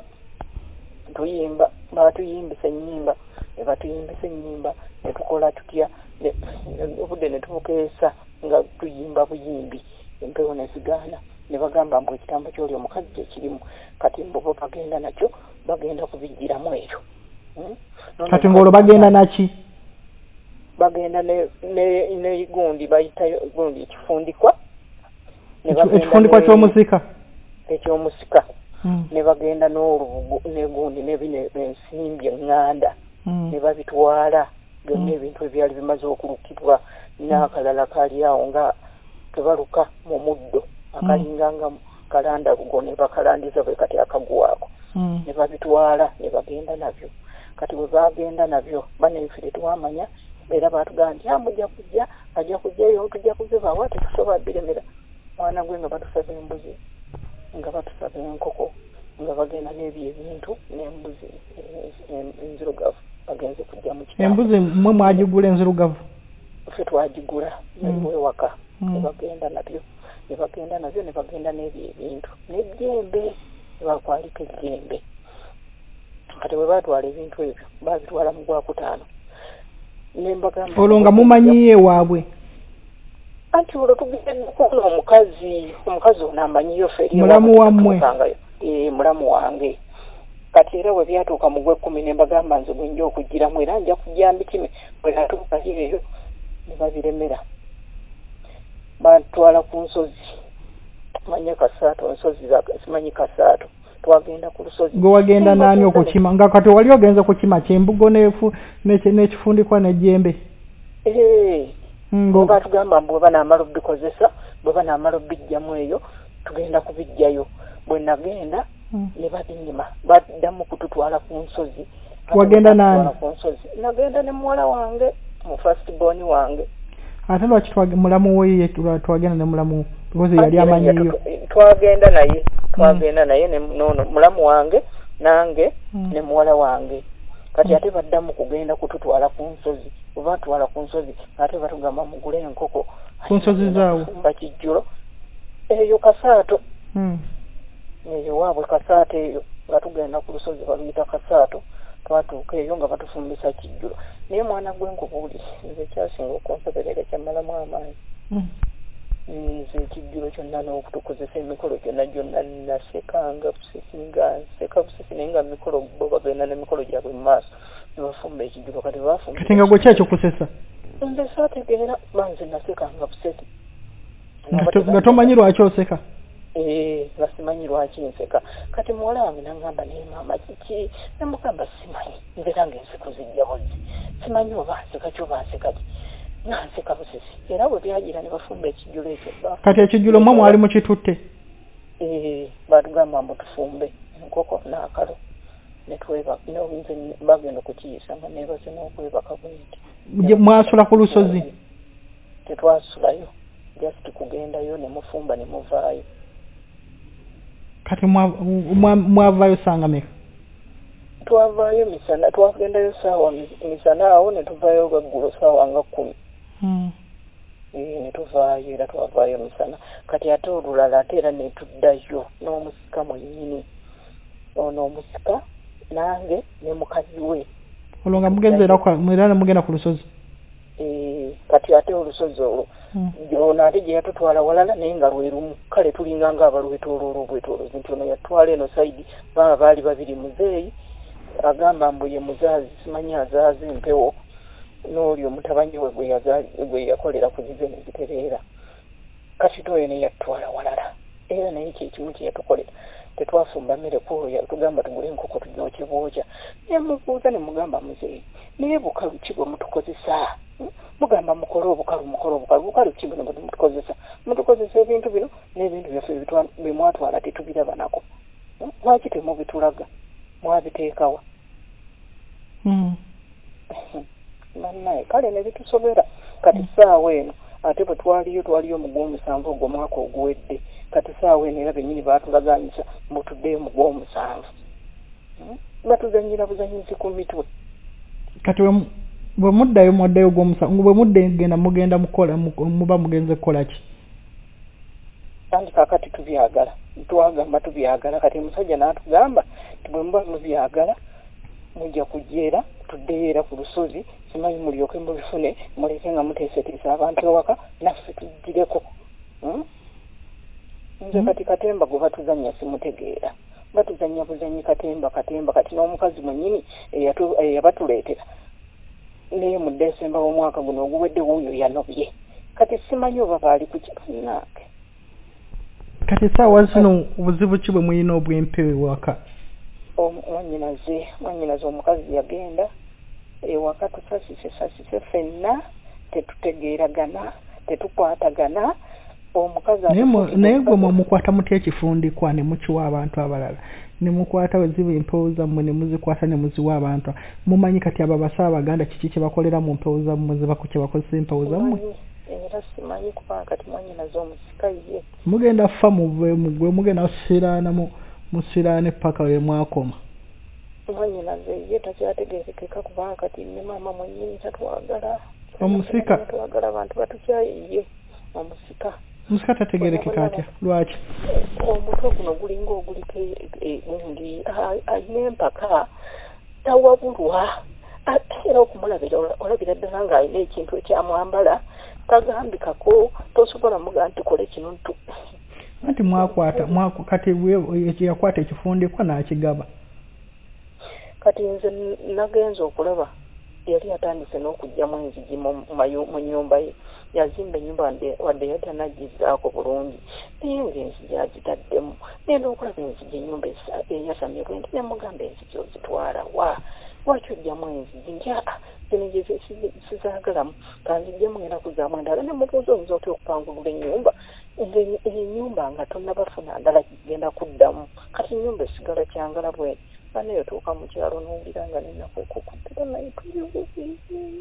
baatuyimbisa ennyimba ne batuyimbisa ennyimba ne tukola tutya obudde ne tubukeesa nga tuyimba buyimbi empewo ne zigaana ne bagamba mbu ekitambo ky'oli omukazi kyekirimu kati mbu bagenda nakyo bagenda kubijjiramu ekyo kati ng'olwo bagenda naki bagenda ne gundi bayitayo gundi ekifundikwa ekifundikwa ky'omusika ekyomusika ne bagenda n'olubugo ne gundi nebino ensimbi eŋŋanda ne babitwala byonna ebintu ebyali bimaze okulukibwa n'akalala kali awo nga tebaluka mu muddo akalinga nga kalanda lugo ne bakalandiza bwe kati akaguwaako ne babitwala ne bagenda nabyo kati bwe bagenda nabyo banefire twamanya era batugamba nti amujja kujja ajja kujjayo tujja kuzibawa tetusobola biremera mwana gwe nga batusaba embuzi nga batusaba enkoko nga bagenda n'ebyo ebintu n'embuzi enzirugavu bagenze kujja mu kitambo embuzi mmwe mwagigula enzirugavu ffe twagigula newaka ne bagenda nabyo ne bagenda n'ebyo ebintu n'ejjembe ne bakwalika ejjembe kati bwe baatwala ebintu ebyo baabitwala mu Gwakutaano nembagamba olwo nga mumanyiye waabwe anti olwo tugenda kukola omukazi ono amanyiyo ffe mulamu wammwe mulamu wange kati era bwe byatuuka mu Gw'ekkumi ne mbagamba nze bwenja okugiramu era nja kujja mbikime bwe natuukayo eyo ne babiremera batwala ku nsozi manye Kasaato nsozi simanyi Kasaato twagenda ku lusozi gwe wagenda naani okukima nga kati wali ogenza kukima kyembugo n'ekifundikwa n'ejjembe batugamba mbu bwe banaamala obikozesa bwe banaamala obijjamu eyo tugenda kubijjayo bwe nagenda ne babinyima baddamu kututwala ku nsozi wagenda naani nagenda ne muwala wange mu first born wange ate lwaki mulamu we twagenda ne mulamu because yali amanyiyo twagenda naye nono mulamu wange nange ne muwala wange kati ate baddamu kugenda kututwala ku nsozi obatwala ku nsozi ate batugamba mugule enkoko ku nsozi zaawo bakijjulo eyo Kasaato eyo waabwe Kasaato eyo nga tugenda ku lusozi baluyita Kasaato twatuuka eyo nga batufumbisa kijjulo naye mwana gwenkubuuli nze kyasinga okunsoberera kyamalamu amaanyi nze ekijjulo kyonna n'okutukozesa emikolo gyonna nasekanga busisi naye nga mikolo bo bagenda n'emikolo gyabwe mu maaso ne bafumba ekijjulo kati bafumba kati nga gwe kyekyo kusesa nze saategeera banze nasekanga busesi nga tomanyi lwaki oseka nga simanyi lwaki nseka kati muwala wange nangamba naye maama kiki namugamba simanyi nzera ng'enseko zijja bozzi simanyi oba nseka kyoba nseka ki nanseka busisi era bwe byagira ne bafumba ekijjulo ekyo kati ekijjulo mwe mwali mukitutte batugamba mbu tufumbe enkoko n'akalo netwebaka nze bagenda okukiyisa nga neebase n'okwebaka bwenti mwasula ku lusozi tetwasulayo just kugendayo ne mufumba ne muvaayo kati mwavaayo sanga meka twavaayo misana twagendayo saawa misana awo ne tuvaayo gaggulo saawa nga 10 ne tuvaayo era twavaayo misana kati ate olulala ate era ne tuddayo n'omusika mwennyini ono omusika nange ne mukazi we olwo nga mugenze era mugenda ku lusozi kati ate olusozi olwo ono ate gye yatutwala walala naye nga lwerumu kale tulinganga abalwetooloola obwetoolozi nti ono yatwala eno saidi baba baali babiri muzeeyi agamba mbu ye muzazi simanyi azaaza empewo n'oli omutabanyi we gwe yakolera ku zize ne zitereera kati toyo ne yatwala walala era naye kyekimu kye yatukolera tetwafumba mmere kuolo yatugamba tugule enkoko tujooke bwokya nemubuuza ne mugamba muzeeyi naye bukalu ki bwe mutukozesa mugamba mukole obukalu ki bwe mutukozesa ebintu bino n'ebintu byaffe bye mwatwala tetubiraba nako lwaki temubitulaga mwabiteekawa bannaye kale ne bitusobera kati saawa eno ate bwe twaliyo mu gw'omusanvu ogwo mwaka oguwedde kati saawa eno era bennyini baatulaganyisa mutuddeyo mu gw'omusanvu batuzanyira buzanyizi ku mitwe kati bwe muddayo gw'omusanvu bwe muddegenda mugenda muba mugenze kukola ki kandi kakati tubyagala twagamba tubyagala kati omusajja n'atugamba bwe muba mubyagala mujja kujjeera tuddeyo era ku lusozi simanyi mulyoke mubifune muleke nga muteeseteesa abantu ewaka naffe tujjireko nze kati katemba gwe batuzannya simutegeera batuzannya buzanyi katemba kati n'omukazi mwennyini eyabatuleetera naye mu Desemba w'omwaka guno oguwedde wuuyo yanobye kati simanyi oba baali ku kibannaake kati saawa zino obuzibu ki bwe mulina obw'empewo ewaka mwannyinaze omukazi yagenda ewaka tusasise ffenna tetutegeeragana tetukwatagana omukazi naye gwe mukwata mutya ekifundikwa ne mukiwa abantu abalala ne mukwata weziba empewo zammwe ne muzikwata ne muziwa abantu mumanyi kati abo Abasaabaganda kiki kye bakolera mu mpewo zammwe kye bakozesa empewo zammwe era simanyi kubanga kati mwannyinaze omusika ye mugenda fa mugwe mugenda kusiraana musiraane paka we mwakoma mwannyinaze ye takyategeerekeka kubanga kati ne maama mwennyini tatwagala omusika twagala abantu batukyayiye omusika tategeerekeka atya lwaki omutwe guno gulinga oguliko gundi alina empaka tawabulwa era okumulabira olabira ddala ng'alina ekintu ekyamwambala tagambikako tosobola muga nti kole kino ntu anti mwakwata kati yakwata ekifundikwa n'akigaba kati nze nagenza okulaba yali atandise n'okugyamu enzigi mu nnyumba ye yazimba ennyumba wadde yatanagizaako bulungi naye ng'enzigi agitaddemu naye n'okulaba enzigi ennyumba eyasamye bwenti nemugamba enzigi ozitwala wa lwaki ojjamu enzigi nja zino sizaagalamu kanzijjemu ngenda kuzaamu endala nemubuuza oyinza otya okupangulula ennyumba ennyumba nga tonnabafuna ndala kigenda kuddamu kati ennyumba esigala kyangala bwene banaye otuuka mu kyalo n'owulira nga nennaku okukuttira naye tuli bubi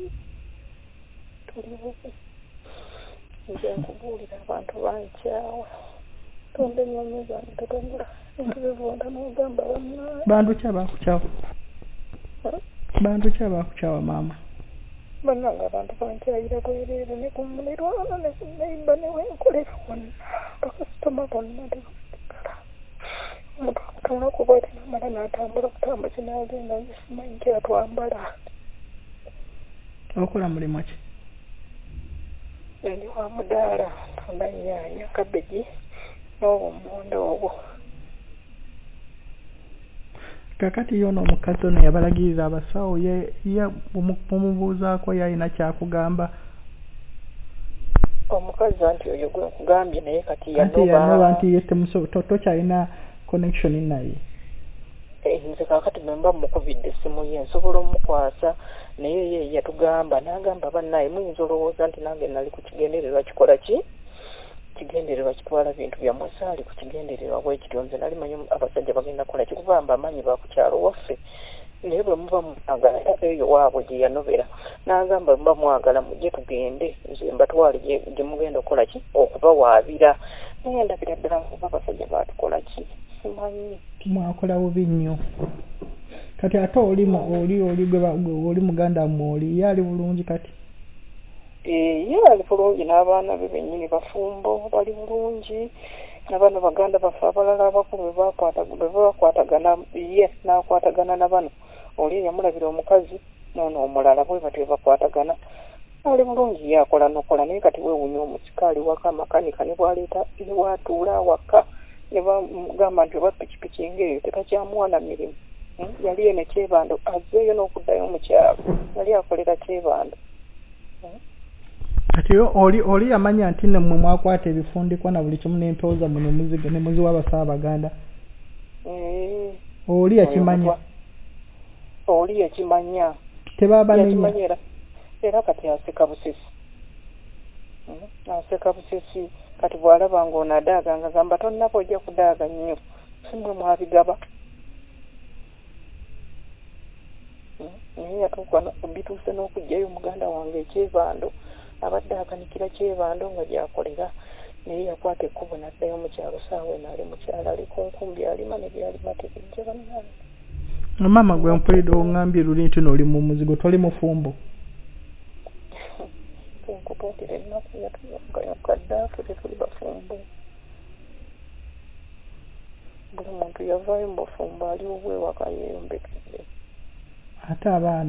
nze nkubuulira abantu bankyawa tonda ennyonyi zange tetongula bintu bivunda n'ogamba bannaawe bantu ki abakukyawa maama bannange abantu bankyayira bwereere ne kumulirwana ne sinayimba newenkolera wonna bakasitoma bonna tebasigala omuntu akutona okuba ati namala n'atambula kutamba kinagenda nze simanyi kyatwambala okola mulimu ki ndi wa mudaala ntunda nnyaanya kabeji n'obummonde obwo kakati yono omukazi ono yabalagirira abasawo mumubuuzaako yalina kyakugamba omukazi anti oyo gwe nkugambye naye kati yanoba nti ye tokyalina connection naye nze kakati bwemba mukubidde essimu ye nsobola omukwasa naye ye yatugamba n'agamba bannaye muyinza olowooza nti nange nali ku kigendererwa kikola ki kigendererwa kitwala bintu byammwe saali ku kigendererwa bwekityo nze nali manyi abasajja bagenda kukola kikuvamba amanyi bakukyalo waffe naye bwe muba mwagala eyo waabwe gye yanobera n'agamba bwe muba mwagala mujje tugende nze mbatwale gye mugenda okukola ki okubawaabira naye ndabira ddala muba abasajja baatukola ki simanyi mwakola bubi nnyo kati ate oli muganda mmwe oli ye ali bulungi kati ye ali bulungi n'abaana be bennyini bafumbo bali bulungi nabano baganda baffe abalala abakulu bwe bakwatagana ye n'akwatagana na bano oli yamulabira omukazi noono omulala bwe batyo bakwatagana ali bulungi ye akola nokola naye kati weewunya omusika ali waka makanika ne bwaleeta ne bwatuula awaka ne bamugamba nti oba pikipiki ng'eyo tebakyamuwa na mirimu yali ene Kyebando azzeeyo n'okuddayo mu kyalo yali akolera Kyebando. Kati oli yamanya nti ne mmwe mwakwata ebifundikwa na buli kimu n'empooza mu muzigo ne muzi w'Abasaabaganda. Oli yakimanya. Oli yakimanya. Tebaabanenya. Era kati aseka busesi. Aseka busesi kati bw'alaba ng'onadaaga nga gamba tonnako ojja kudaaga nnyo. Simwe mwabigaba. Naye yatuuka bituuse n'okugyayo muganda wange Kyebando. Abadde akanikira Kyebando nga gyakolera naye yakwata ekkubo n'addayo mu kyalo saawe n'ali mu kyalo ali ku nkumbi alima ne byalima tebijja bannange. Mama gwe mpulidde ongambye luli nti n'oli mu muzigo toli mufumbo. Tunkututira ennaku yatuyonkaddaatu tetuli bafumbo. Buli muntu yavaayo mu bafumbo ali obwewaka yeeyombekedde. Ate abaana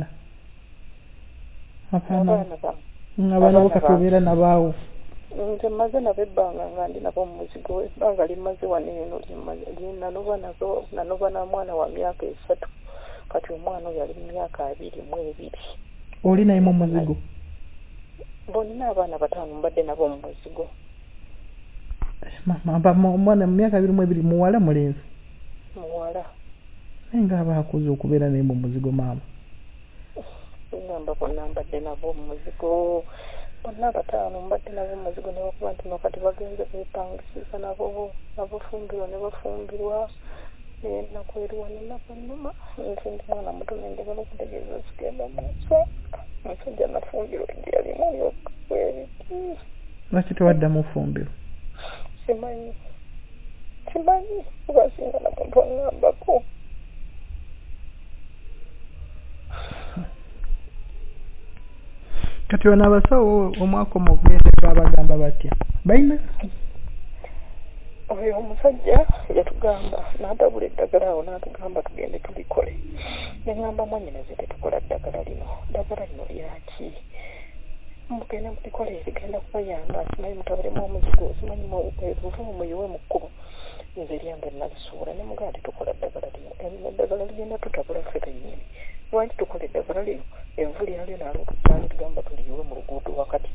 bakatubeera nabaawo. Nze mmaze nabo ebbanga nga ndi nabo mu muzigo ebbanga limaze wano eno nanoba na mwana wa myaka 3 kati omwana yali mu myaka 22. Oli naye mu muzigo? Bonna abaana 5 mbadde nabo mu muzigo. Mama omwana mu myaka 22 muwala mulenzi? Muwala. Naye nga abaakuza okubeera naye mu muzigo maama? Ngamba bonna mbadde nabo mu muzigo. Bonna 5 mbadde nabo mu muzigo ne bakuba nti no kati bagenze beepangisiza nabo nabafumbirwa ne bafumbirwa nakwerwa nenakannuma nze ndi mwana muto nenjagala okutegeeza sigenda musa omusajja nafumbirwa gyeyalimu yokweriki. Lwaki tewaddamu fumbiro? Simanyi kubasinga na muntu angambako. Kati wana abasawo omwaka omugende babagamba batya? Bayina? Oyo omusajja yatugamba n'atabula eddagala awo n'atugamba tugende tulikole. Ne ngamba mwannyinaze tetukola ddagala lino lyaki? Mugende mulikole ligenda kubayamba simanyi mutabalemu omuzigo simanyi muvumu muyiwe mu kkubo. Nze lyange nalisuula ne mugamba tetukola ddagala lino eddagala ligenda tutabula ffe kennyini. Lwaki tukola eddagala lino evvu lyalyo naalwo tugamba tuliyiwe mu luguudo wakati.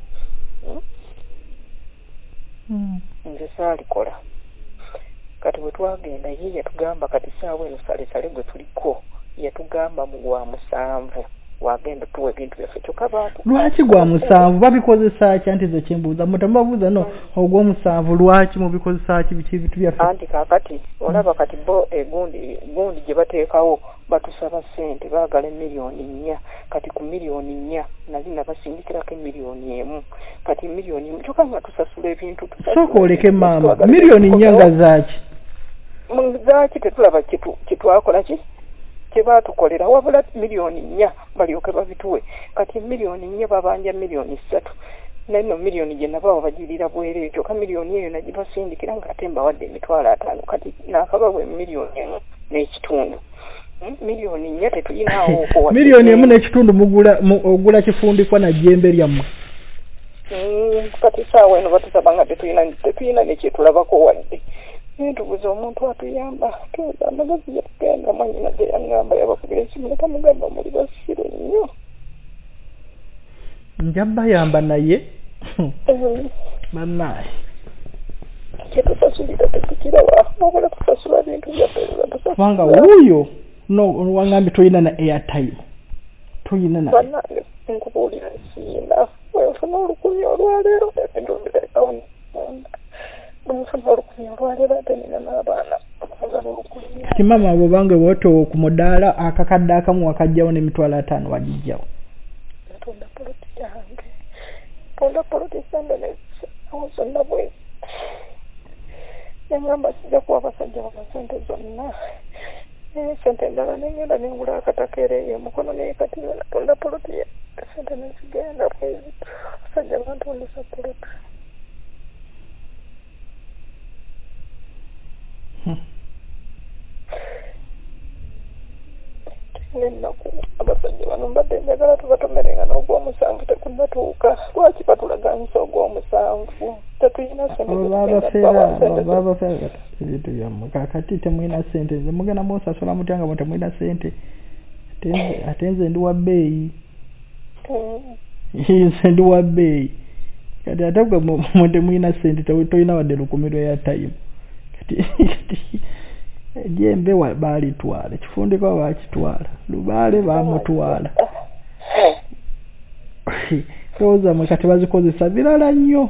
Nze saalikola. Kati bwe twagenda ye yatugamba kati saawa eno sale gwe tuliko yatugamba mu gwa 7 wagenda tuwa ebintu byaffe kyokka baatu. Lwaki gwa 7 babikozesa ki? Anti ze kimbuuza mutamubabuuza no ogw'omusanvu lwaki mubikozesa ki biki bitu byaffe? Anti kaakati olaba kati bo gundi gye bateekawo batusaba ssente baagala miliyoni 4 kati ku miliyoni 4 nali nabasindikirako miliyoni 1 kati miliyoni 1 kyokka nga tusasula ebintu sooka oleke maama miliyoni 4 nga zaaki tetulaba kitwakola ki kyebatukolera wabula miliyoni 4 balyoke babituwe kati miliyoni 4 babanja miliyoni 3 naino miliyoni gye nabawo bagirira bwere kyokka miliyoni eyo nagibasindikira ng'ate mbawadde emitwalo 5 kati naakabawe miliyoni 1 n'ekitundu. Miliyoni 4 tetuyinaawo okuwa miliyoni 1 n'ekitundu ogula kifundikwa na jjembe lyammwe. Kati saawa eno batusaba nga tetuyina nekyetulabako wadde. Ntubuza omuntu atuyamba tuza amagezi yatugenda mwanyina gye yangamba yabakubira esimu netamugamba muli basiru nnyo. Njaba yamba naye mannaye kyetusasulira tetukiraba wabula kusasula bintu byaffe kubanga wuuyo no wangambi toyina na airtime toyina na bannange nkubuulira nsiina wefuna olukumi olwaleero ebintu bireekawo bwefuna olukumi olwaleero ate nina n'abaana kati mama abo bange bwoto ku mudaala akakadde akamu wakajjawo n'emitwalo 5 wagijjawo tunda poloti yange tunda poloti sande zonna bwezi nengamba sijja kuwa basajja bano sente zonna sente endala nengenda nengula akataka ereeyo mukono naye kati natunda poloti sente nezigenda bwezi basajja bantundisa poloti. Nennaku abasajja bano mbadde njagala tubatomerenga n'ogw'omusanvu tekunnatuuka lwaki batulaganisa ogw'omusanvu baba fera ebintu byammwe kakati temwina ssente nze mugenda musasula mutyanga mu temwina ssente atenze ndi wa bbeeyi nze ndi wa bbeeyi kati ate gwe temwina ssente tolina wadde lukumirwa ya time kati ejembe baalitwala ekifundiko bakitwala lubaale bamutwala toza mwe kati bazikozesa birala nnyo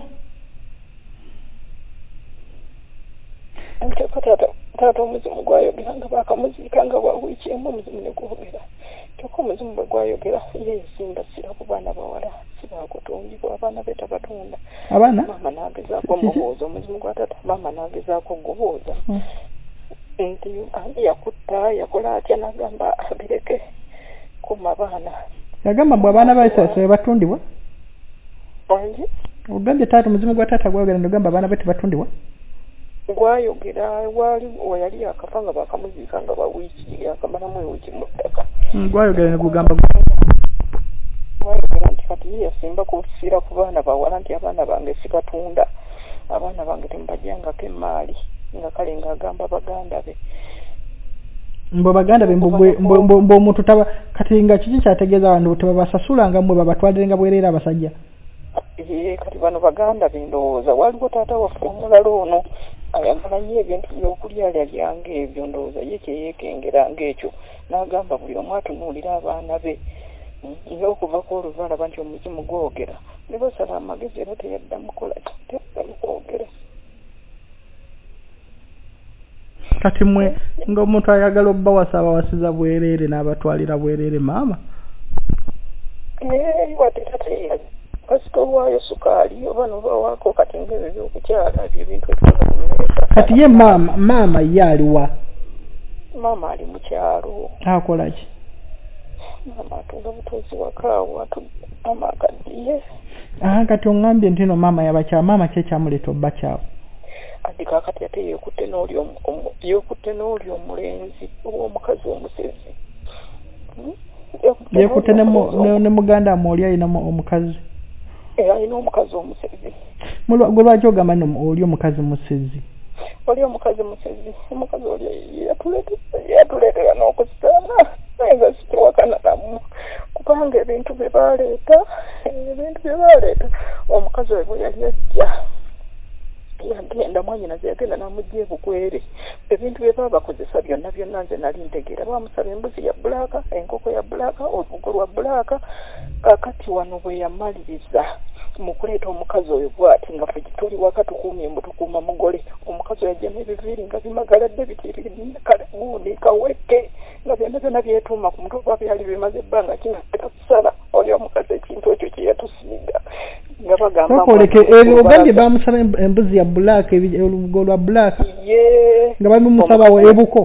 taata omuzimu gwayogera nga bakamuziika nga bwawiikyemu omuzimu ne gwogera kyokka omuzimu bwe gwayogera ye yesimba sira ku baana bawala sibakutundibwa abaana be tabatunda abaana maama n'agezaako mubuuza omuzimu gwa taata maama n'agezaako gubuuza nti ani yakutta yakola atya n'agamba abireke kuma baana yagamba mbwe abaana baisasa batundibwa wangi ogambye taata omuzimu gwa taata gwayogera nogamba abaana be tebatundibwa gwayogera wali weyali akafa nga bakamuziika nga bawiiki akamalamu ewiiki mu ttaka gwayogera ne gugamba gwayogera nti kati ye yasimba kufiira ku baana bawala nti abaana bange sibatunda abaana bange temubajjangako emaali nga kale ng'agamba baganda be mbo baganda be mbo omuntu taba kati nga kiki kyategeeza abantu tebabasasula nga mmwe babatwalirenga bwereera abasajja kati bano baganda be ndowooza waliwo taata waffe omulala ono ayagala nnyo ebintu byokulya lyange ebyo ndowooza ye kyeyeekengera ng'ekyo n'agamba buli omu atunuulira abaana be nga okuvako oluvalaba nti omuzimu gwogera ne basala amagezi era teyaddamu kola teyaddamu kwogera kati mwe ng'omuntu ayagala obbawasa abawasiza bwereere n'abatwalira bwereere maama wadde tateyazi kasita olwayo sukaali oba nobawaako kati ng'ebyo ebyokukyala ebintu ebitonamuleeta kati ye maama ye aliwa maama ali mu kyalo akola ki maama atunda butuuzi wakaawo maama akaddiye kati oŋŋambye nti no maama yabakyala maama ki ekyamuleeta obba kyawo adi kakati ate yeekutte n'oli omulenzi oba omukazi omusezi yeekutte ne muganda amwe oli alina omukazi alina omukazi omusezi gwe lwaki ogamba oli omukazi musezi oli omukazi musezi omukazi oli yatuleetera n'okusaana naye nga sitewakana namu kubanga ebintu bye baleeta omukazi oyo bwe yali ajja yagenda mwanyinaze yagenda n'amugya ebukwere ebintu bye baba bakozesa byonna nze nali ntegeera bamusaba embuzi ya bbulaaka enkoko ya bbulaaka olubugo lwa bbulaaka kakati wano bwe yamaliriza mu kuleeta omukazi oyo bw'ati nga ffe tuli waka tukuumye mbu tukuuma mugole omukazi oyo yajjamu ebiviiri nga bimagaladde bitiirini kaleguuni kaweke nga byonna byetuuma ku mutwe oba byali bimaze ebbanga kinageta kusala oli omukazi ekintu ekyo kye yatusiiga nga bagamba ogambye bamusaba embuzi ya bbulaaka olubugo lwa bbulaaka nga babimusabawo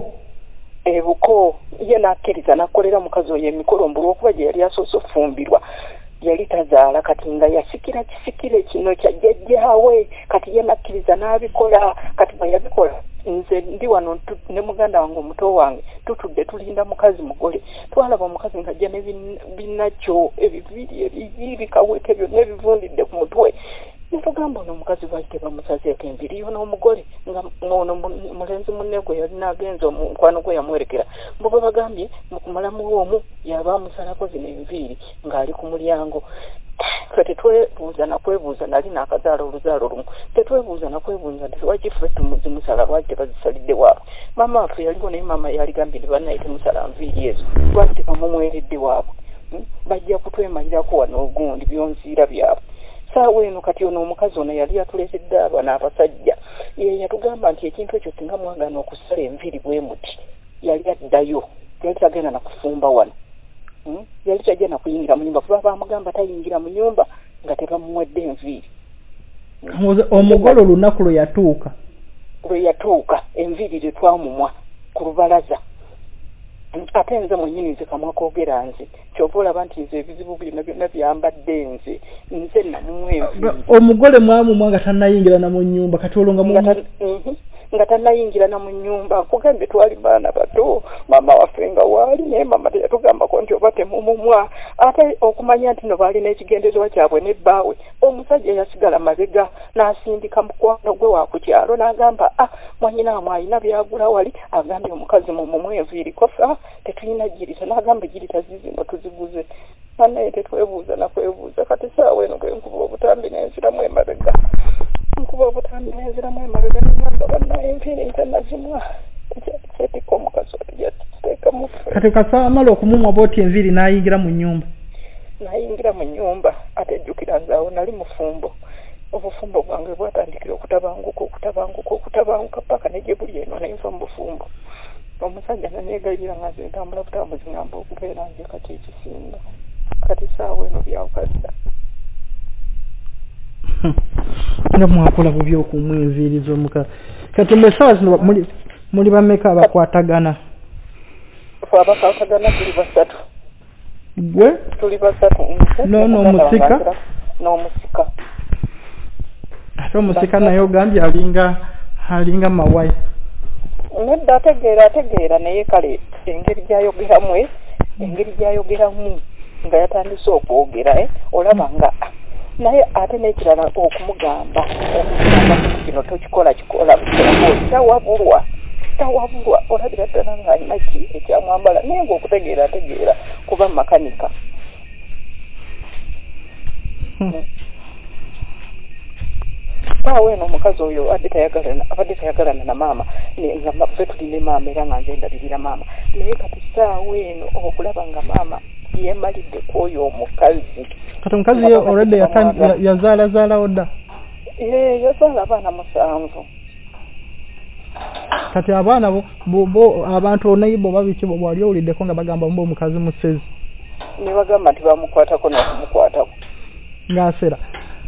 ebuko ye n'akkiriza n'akolera mukazi oyo emikolo mbulu okuba gye yali asoose okufumbirwa yali tazaala kati nga yasikira kisikire kino kya jjajjaawe kati ye n'akkiriza n'abikola kati bwe yabikola nze ndi wano ne muganda wange omuto wange tutudde tulinda mukazi mugole twalaba omukazi ng'ajja ne binakyo ebiviiri ebikaweke byonna ebivundidde ku mutwe netugamba ono omukazi lwaki tebamusazeeko enviiri yo n'omugole nga ono mulenzi munne gwe yalina agenza omukwano gwe yamuwerekera mbu bwe bagambye mu kumalamu omu yaba amusalako zino enviiri ng'ali ku mulyango fe tetwebuuza nakwebuuza nali n'akazaala oluzaalo lumu tetwebuuza nakwebuuza nti lwaki ffe tumuzimusala lwaki tebazisalidde waabwe maama waffe yaliwo naye maama yaligambye nti bannaye temusala nviiri ezo lwaki tebamumweredde waabwe bajja kutwemalirako wano ogundi byonziira byabwe saawa eno kati ono omukazi ono yali atuleetedde abaana abasajja ye yatugamba nti ekintu ekyo singa mwagaana okusala enviiri bwe muti yali addayo yali tagenda nakufumba wano yali tajja nakuyingira mu nyumba kuba bamugamba tayingira mu nyumba nga tebamuwedde enviiri omugole olunaku lwe yatuuka enviiri lye twamumwa ku lubalaza ate nze mwennyini nze kamwa koogera nze kyova olaba nti nze ebizibu byonna byambadde nze namumwa enviiri omugole mwamumwa nga tannayingira na mu nyumba kati olwo nga tannayingira na mu nyumba nkugambye twali baana bato maama waffe nga waali naye maama teyatugambako nti oba temumumwa ate okumanya nti no balina ekigendererwa kyabwe nebbaawe omusajja yasigala mabega n'asindika mukwano gwe wa ku kyalo n'agamba mwanyinaamu alina byagula wali agambye omukazi mumumwe enviiri kofa tetulina girita n'agamba girita zizino tuziguze naye tetwebuuza nakwebuuza kati saawa eno genkuba obutambi n'enziramu emabega nkuba obutambi n'enziramu emabega n'agamba bannaye enviiri ntannazimwa tekyatiko omukazi yatiteeka mufe kati kasamala okumumwa booti enviiri n'ayingira mu nnyumba ate ejjukira nzaawo nali mufumbo obufumbo bwange bwatandikira okutabanguka paka nejje buli eno nenva mu bufumbo omusajja naneegayira nga nze ntambula butambuzi ngamba okubeera nze kati ekisinga kati saawa eno byawukadda nga mwakola bubi okumwa enviiri z'omukazi kati mmesaawa zino muli bameka abakwatagana abakwatagana tuli basatu gwe tuli basatu n'omusika ate omusika naye ogambye alinga mawaya nedda ategeera naye kale engeri gyayogeramu nga yatandise okwogera olaba nga naye ate n'ekirala okumugamba kino tokikola tawabulwa olabira ddala ng'alina ki ekyamwambala naye ng'okutegeera kuba makanika paawe eno omukazi oyo abadde tayagalana na maama nga ffe tuline maama era nga nze ndabirira maama naye kati saawa eno okulaba nga maama yemalidde kwoyo omukazi kati omukazi yo already yazaalazaalawo dda yazaala abaana 7 kati abaana bo abantu onayibo babiki bwali owuliddeko nga bagamba mba omukazi musezi ne bagamba nti bamukwatako n'okumukwatako ng'asera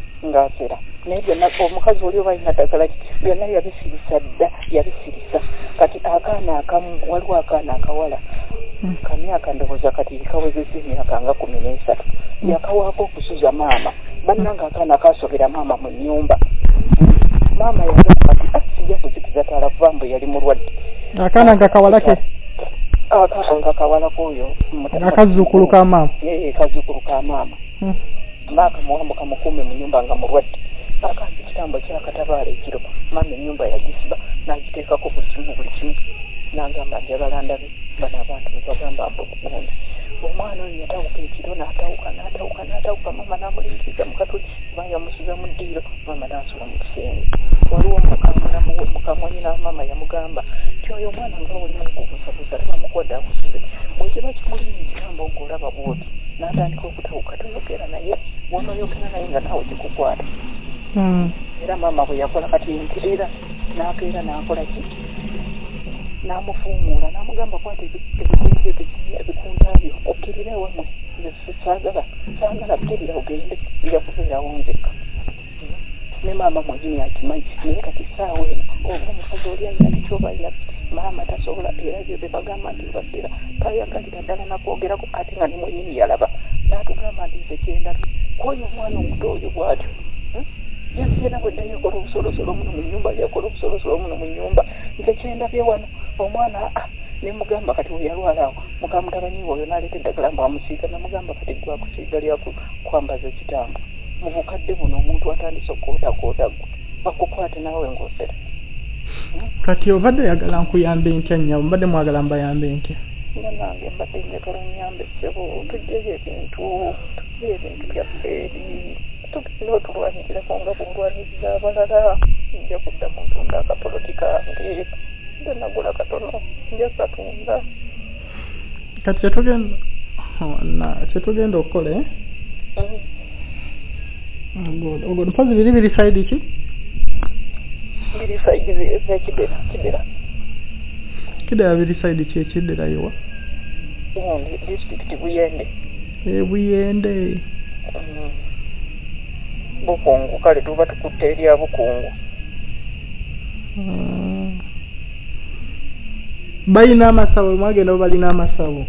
naye byonna omukazi oli oba alina ddagala byonna yabisirisa kati akaana akamu waliwo akaana akawala kamyaka ndowooza kati kawezezza emyaka nga 13 yakawaako okusuza maama bannanga akaana kasobera maama mu nnyumba maama yagamba kati sijja kuzikiza ttala kuba mbu yali mulwadde akaana nga kawalake akaana nga kawalako oyo akazzukulu ka maama kazzukulu ka maama baakamuwambuka mukuume mu nnyumba nga mulwadde akaasi ekitambo kyakatabaala ekiro maama ennyumba yagisiba n'agiteekako buli kimu n'agamba njagala ndabe bano abantu bebagamba mbugundi omwana oyo yatawuka ekiro n'atawuka maama n'amulingiriza mu katuli kuba yamusiza mu ddiiro maama n'asula mu kisenge waliwo mukamwanyi n'amaama yamugamba ti oyo omwana nga olimu okubusabusa tebamukodde akusize bwekiba kimulinga ekitambo ng'olaba bwoti n'atandika okutawuka toyogera naye bwonoyogera naye nga naawe kikukwata era maama bwe yakola kati enterera n'akeera n'akola ki n'amufuumuula n'amugamba kwata ebikunta byo okkirire wamwe saagala biterera ogende nja kubeerawo nzekka ne maama mwezini akimanyi naye kati saawa eno oba omukazi oli alina tekyoba alina maama tasobola era ebyo bye bagamba nti baddira tayagalira ddala nakwogerako ate nga ne mwenyini yalaba n'atugamba nti nze kyendabye kwoyo omwana omuto oyo bw'atyo yagenda bwedda yakola obusolosolo muno mu nnyumba nze kyendabye wano omwana ne mugamba kati we yalwalaawo mukamutabanyi oyo n'aleeta eddagala mbu amusiiga namugamba kati gwakusiiga lyakwambaza ekitambo mu bukadde buno omuntu atandise okwotakoota gwe bakukwate naawe ng'osera kati obadde yagala nkuyambe ntya nnyabo mbadde mwagala mbayambe ntya nga nange mbadde njagala nyambe ssebo tugyeyo ebintu byaffe tugenda otulwanyikirako nga bwolwanyiriza abalala nja kuddamu ntunda akapolotika nge nze nagula katono nja katunda kati kyetugenda okukola ogwo mpozi biri saidi ki biri saidi zekidera biri saidi ki ekidera yowa disitulikiti buyende buyende bukungu kale tuba tukutte erya bukungu balina amasawo mwagenda balina amasawo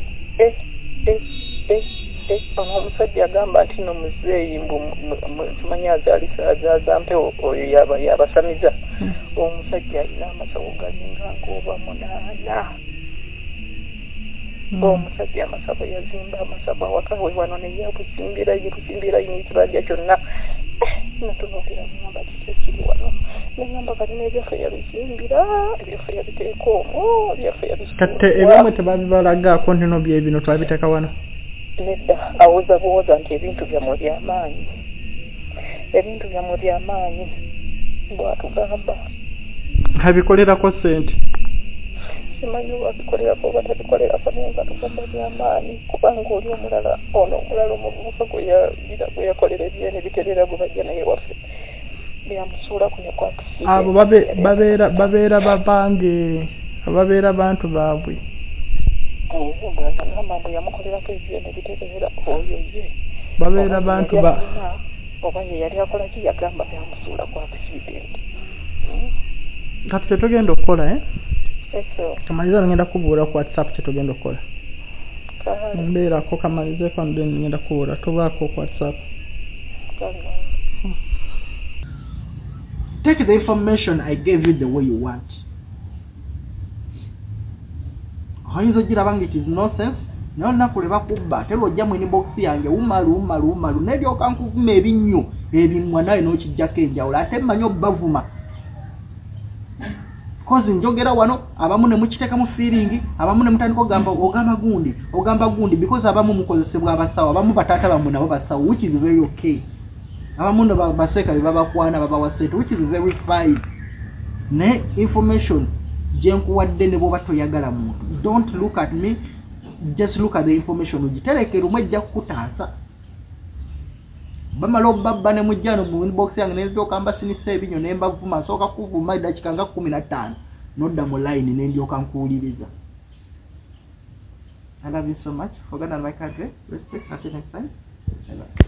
ono omusajja agamba nti no muzeeyi kimanyi azaalisa mpe oyo yabasamiza omusajja alina amasawo galinga ng'oba 8 omusajja amasabo yazimba amasabo awakawe wano ne yabusimbira yinitibajja kyonna natunuulira ngamba kiki wano nengamba kati n'ebyaffe yabizimbira ebyaffe yabiteeka omwo ebyaffe kati ebyamwe tebabibalagaako ntino byebino twabiteeka wano nedda awuza buwoza nti ebintu byamwe byamaanyi bwatugamba abikolerako ssente simanyi wabikolerako oba tabikolerako naye nga tugamba byamaanyi kubanga oli omulala omuvubuka gwe yakolera ebyene biterera gwe bajja naye waffe byamusuulako ne kwakisi abo babeera babange ababeera bantu baabwe gamba mbu yamukolerako ebyene biterera oyo ye babeera bantu oba ye yali akolaki yagamba byamusuula ku accident kati kyetugenda okukola kamaliza ngenda kubuula ku WhatsApp kyetugenda okukola mbeerako kamalizeeko then ngenda kubuula tubaako ku WhatsApp. Take the information I gave you the way you want. Oyinza ogiraba nga it is nonsense naye nakuleba kubba tero ojja mu inbox yange umalu neryoka nkuvuma ebinnyo ebimwa naye n'okijjako enjawulo ate mmanyi obbavuma kozi njogera wano abamu ne mukiteeka mu feeling abamu ne mutandika ogamba gundi because abamu mukozesebwa abasawo abamu bataata bammwe nabo basawo which is very okay abamu ne baseeka bebabakwana babawasente which is very fine ne information jenkuwadde ne bwoba toyagala muntu don't look at me just look at the information ugiterekera omwejja kukutaasa bamala obbabba ne mujjano mu inbox yange neryoka mbasinisa ebinyo ne mbavuma nsooka kuvuma eddakiika nga 15 nodda mu line ne ndyoka nkuwuliriza. I love you so much. For God and my country, respect. Until next time. Bye-bye.